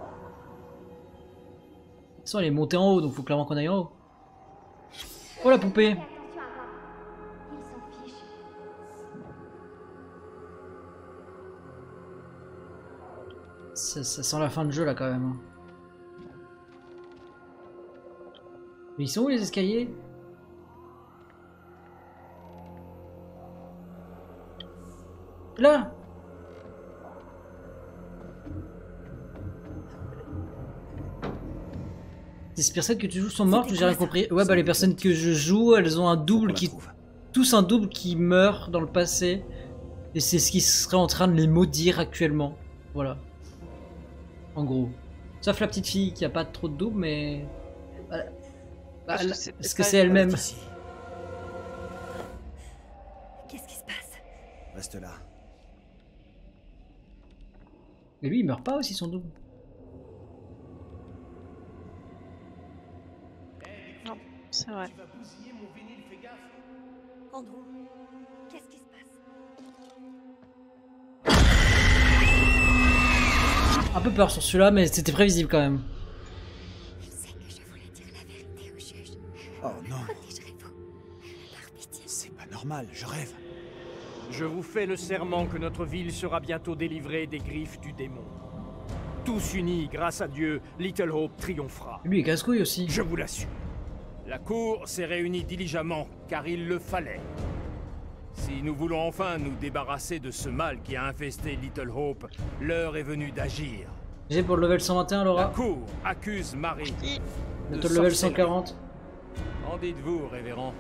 toute façon, elle est montée en haut, donc faut clairement qu'on aille en haut. Oh la poupée! Ça, ça sent la fin de jeu là quand même. Mais ils sont où les escaliers? Là! Les personnes que tu joues sont mortes ou j'ai rien compris? Ouais bah les personnes que je joue, elles ont un double qui... Tous un double qui meurt dans le passé. Et c'est ce qui serait en train de les maudire actuellement. Voilà. En gros. Sauf la petite fille qui a pas trop de double, mais... Bah, Parce que elle- c'est Est-ce pas que c'est une- elle-même? Ici. Qu'est-ce qui se passe? Reste là. Mais lui, il meurt pas aussi, son double. Non, c'est vrai. Andrew, qu'est-ce qui se passe? Un peu peur sur celui-là, mais c'était prévisible quand même. Je sais que je voulais dire la vérité au juge. Oh non, Protégerez-vous. Par pitié. c'est pas normal, je rêve. Je vous fais le serment que notre ville sera bientôt délivrée des griffes du démon. Tous unis, grâce à Dieu, Little Hope triomphera. Lui, il est casse-couille aussi. Je vous l'assure. La cour s'est réunie diligemment, car il le fallait. Si nous voulons enfin nous débarrasser de ce mal qui a infesté Little Hope, l'heure est venue d'agir. J'ai pour le level cent vingt et un, La Laura. cour accuse Marie. de Bientôt le level cent sorcellerie. quarante. En dites-vous, révérend?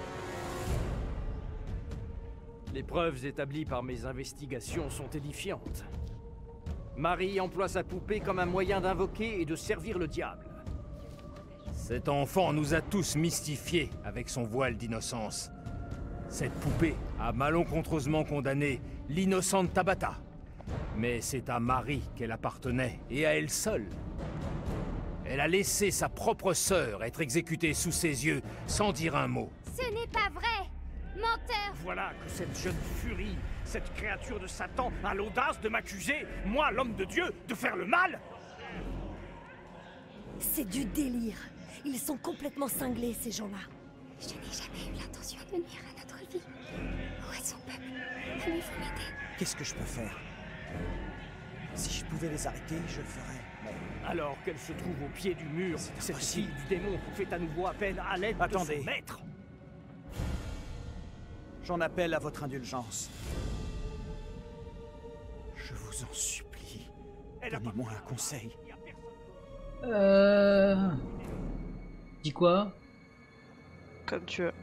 Les preuves établies par mes investigations sont édifiantes. Marie emploie sa poupée comme un moyen d'invoquer et de servir le diable. Cet enfant nous a tous mystifiés avec son voile d'innocence. Cette poupée a malencontreusement condamné l'innocente Tabata. Mais c'est à Marie qu'elle appartenait, et à elle seule. Elle a laissé sa propre sœur être exécutée sous ses yeux, sans dire un mot. Ce n'est pas vrai! Menteur! Voilà que cette jeune furie, cette créature de Satan, a l'audace de m'accuser, moi, l'homme de Dieu, de faire le mal! C'est du délire. Ils sont complètement cinglés, ces gens-là. Je n'ai jamais eu l'intention de nuire à notre vie. Où est son peuple? Allez-vous m'aider? Qu'est-ce que je peux faire? Si je pouvais les arrêter, je le ferais. Mais Alors qu'elle se trouve au pied du mur, C'est cette impossible. fille du démon fait à nouveau appel à l'aide de Attendez. son maître. j'en appelle à votre indulgence. Je vous en supplie, Elle a pas- donnez-moi un conseil. Euh... Dis quoi? Comme tu veux.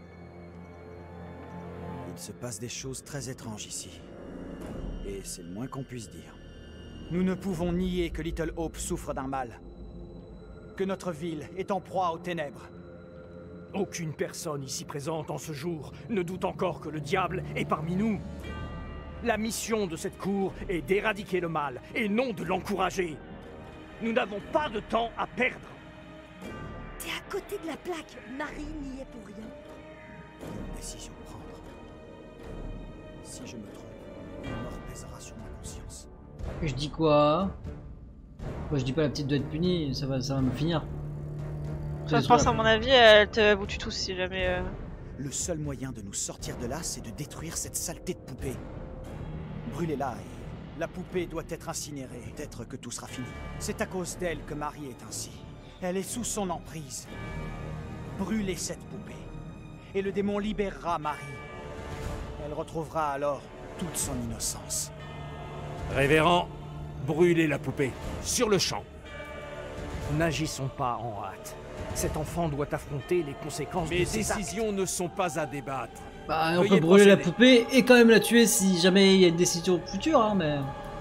Il se passe des choses très étranges ici. Et c'est le moins qu'on puisse dire. Nous ne pouvons nier que Little Hope souffre d'un mal. Que notre ville est en proie aux ténèbres. Aucune personne ici présente en ce jour ne doute encore que le diable est parmi nous. La mission de cette cour est d'éradiquer le mal et non de l'encourager. Nous n'avons pas de temps à perdre. T'es à côté de la plaque. Marie n'y est pour rien. Une décision à prendre. Si je me trompe, la mort pèsera sur ma conscience. Je dis quoi? Moi je dis pas la petite doit être punie, ça va, ça va me finir. Je pense à mon avis, elle te vous tue tous si jamais... euh, Le seul moyen de nous sortir de là, c'est de détruire cette saleté de poupée. Brûlez-la et la poupée doit être incinérée. Peut-être que tout sera fini. C'est à cause d'elle que Marie est ainsi. Elle est sous son emprise. Brûlez cette poupée. Et le démon libérera Marie. Elle retrouvera alors toute son innocence. Révérend, brûlez la poupée, sur le champ. N'agissons pas en hâte. Cet enfant doit affronter les conséquences Mes de ses actes. décisions ne sont pas à débattre. Bah, on Veuillez peut brûler la procéder. poupée et quand même la tuer si jamais il y a une décision future, hein, mais...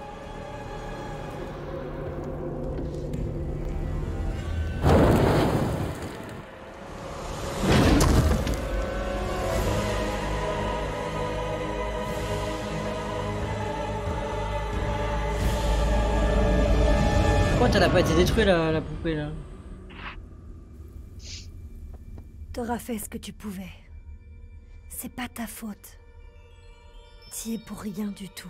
Pourquoi elle n'a pas été détruite la, la poupée là? T'auras fait ce que tu pouvais. C'est pas ta faute. T'y es pour rien du tout.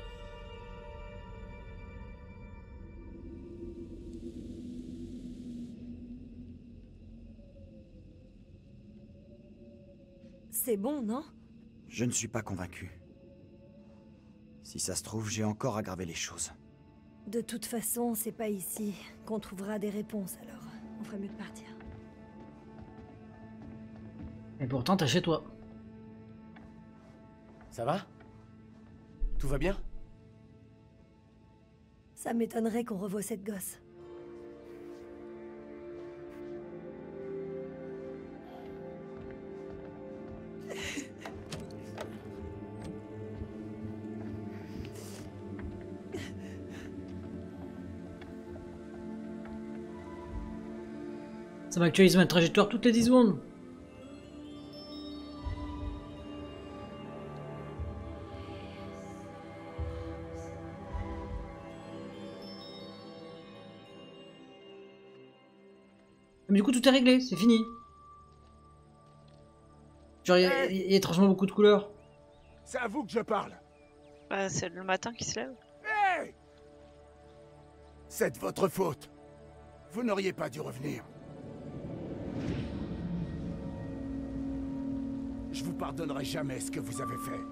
C'est bon, non? Je ne suis pas convaincu. Si ça se trouve, j'ai encore aggravé les choses. De toute façon, c'est pas ici qu'on trouvera des réponses, alors on ferait mieux de partir. Et pourtant t'as chez toi. Ça va? Tout va bien? Ça m'étonnerait qu'on revoie cette gosse. Ça m'actualise ma trajectoire toutes les dix secondes. Mais du coup tout est réglé, c'est fini. Genre il y, a- il y a étrangement beaucoup de couleurs. C'est à vous que je parle. Bah, c'est le matin qui se lève. Hey! C'est de votre faute. Vous n'auriez pas dû revenir. Je vous pardonnerai jamais ce que vous avez fait.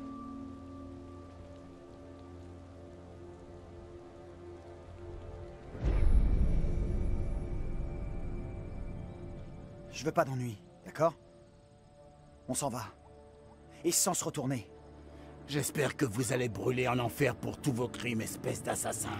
Je veux pas d'ennui, d'accord? On s'en va. Et sans se retourner. J'espère que vous allez brûler en enfer pour tous vos crimes, espèce d'assassin.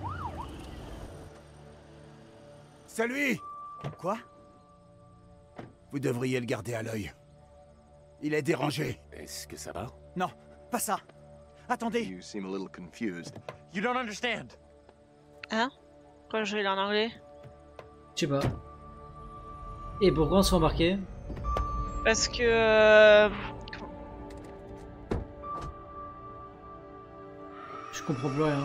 C'est lui! Quoi? Vous devriez le garder à l'œil. Il est dérangé. Est-ce que ça va? Non, pas ça. Attendez. You seem a little confused. You don't understand. Hein? Pourquoi je vais en anglais? Je sais pas. Et pourquoi on se fait embarquer? Parce que... euh, Je comprends plus rien.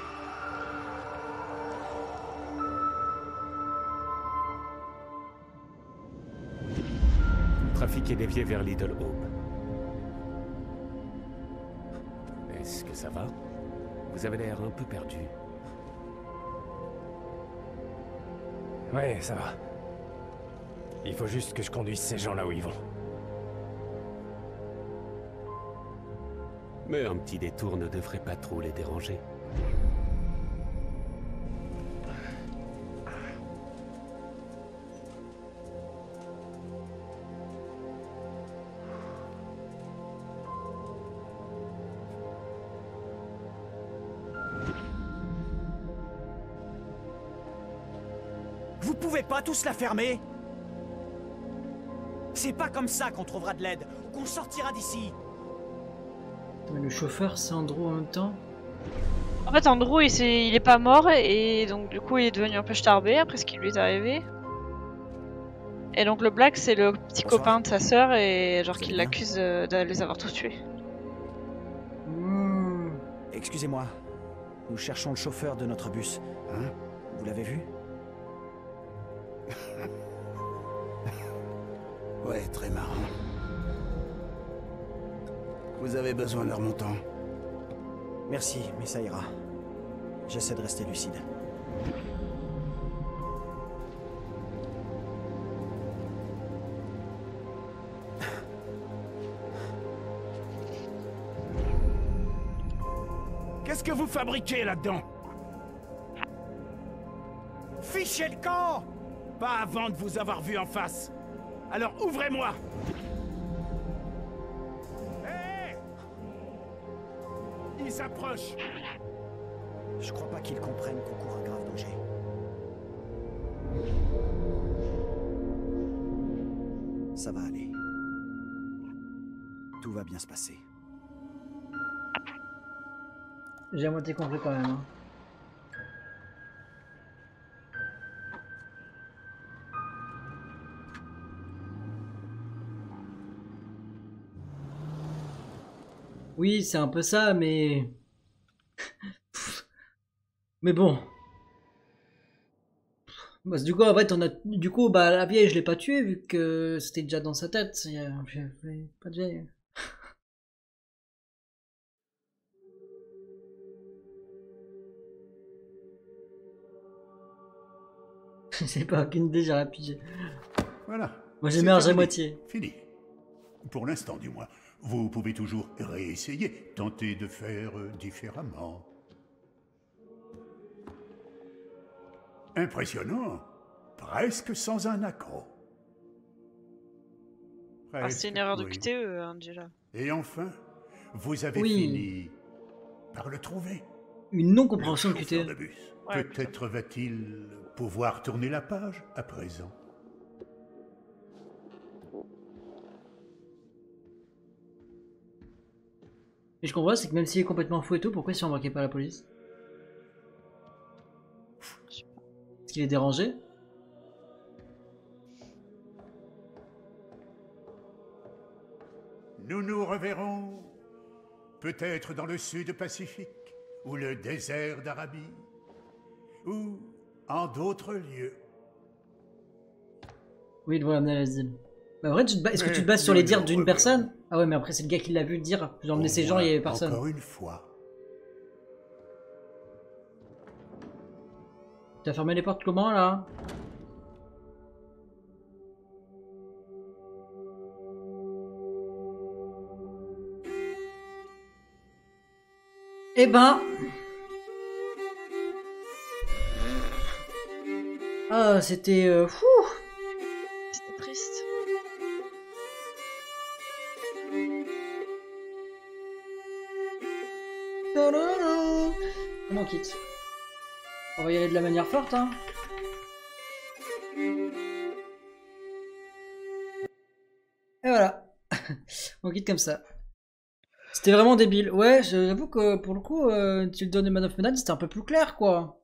Le trafic est dévié vers Little Hope. Est-ce que ça va? Vous avez l'air un peu perdu. Ouais, ça va. Il faut juste que je conduise ces gens là où ils vont. Mais un petit détour ne devrait pas trop les déranger. Vous pouvez pas tous la fermer? C'est pas comme ça qu'on trouvera de l'aide, ou qu'on sortira d'ici. Mais le chauffeur c'est Andrew en même temps. En fait, Andrew, il, est... il est pas mort, et donc du coup, il est devenu un peu starbé après ce qui lui est arrivé. Et donc le Black, c'est le petit Bonsoir. copain de sa sœur, et genre Vous allez qu'il bien l'accuse euh, de les avoir tous tués. Mmh. Excusez-moi. Nous cherchons le chauffeur de notre bus. Hein? Vous l'avez vu? Ouais, très marrant. Vous avez besoin de leur montant. Merci, mais ça ira. J'essaie de rester lucide. Qu'est-ce que vous fabriquez là-dedans? Fichez le camp! Pas avant de vous avoir vu en face. Alors ouvrez-moi! Hé! Il s'approche! Je crois pas qu'ils comprennent qu'on court un grave danger. Ça va aller. Tout va bien se passer. J'ai à moitié compris quand même. Hein. Oui, c'est un peu ça, mais... mais bon. Bah, du coup, en fait, on a... Du coup, bah, la vieille, je l'ai pas tuée, vu que c'était déjà dans sa tête. Il y a- Pas de vieille. Je sais pas, aucune idée, j'aurais pigé. Voilà. Moi, C'est j'émerge à terminé. moitié. Fini. Pour l'instant, du moins. Vous pouvez toujours réessayer, tenter de faire euh, différemment. Impressionnant. Presque sans un accroc. Ah, c'est une Presque, erreur de oui. Q T E, hein, déjà. Et enfin, vous avez Oui. fini par le trouver. Une non-compréhension de Le Q T chauffeur E. de bus. Ouais, Peut-être va-t-il pouvoir tourner la page à présent. Et je comprends, c'est que même s'il est complètement fou et tout, pourquoi il s'est embarqué par la police? Parce qu'il est dérangé? nous nous reverrons peut-être dans le sud Pacifique, ou le désert d'Arabie, ou en d'autres lieux. Oui, il doit amener à l'asile. Bah, en vrai, tu te bas... est-ce que tu te bases sur les dires d'une personne? Ah ouais, mais après, c'est le gars qui l'a vu dire. J'ai emmené ces gens, il y avait personne. Encore une fois. Tu as fermé les portes comment, là? Eh ben... Ah, c'était... Euh... Fou. C'était triste. Comment on quitte? On va y aller de la manière forte, hein. Et voilà. On quitte comme ça. C'était vraiment débile. Ouais, j'avoue que pour le coup, euh, tu le donnes Man of Medan, c'était un peu plus clair, quoi.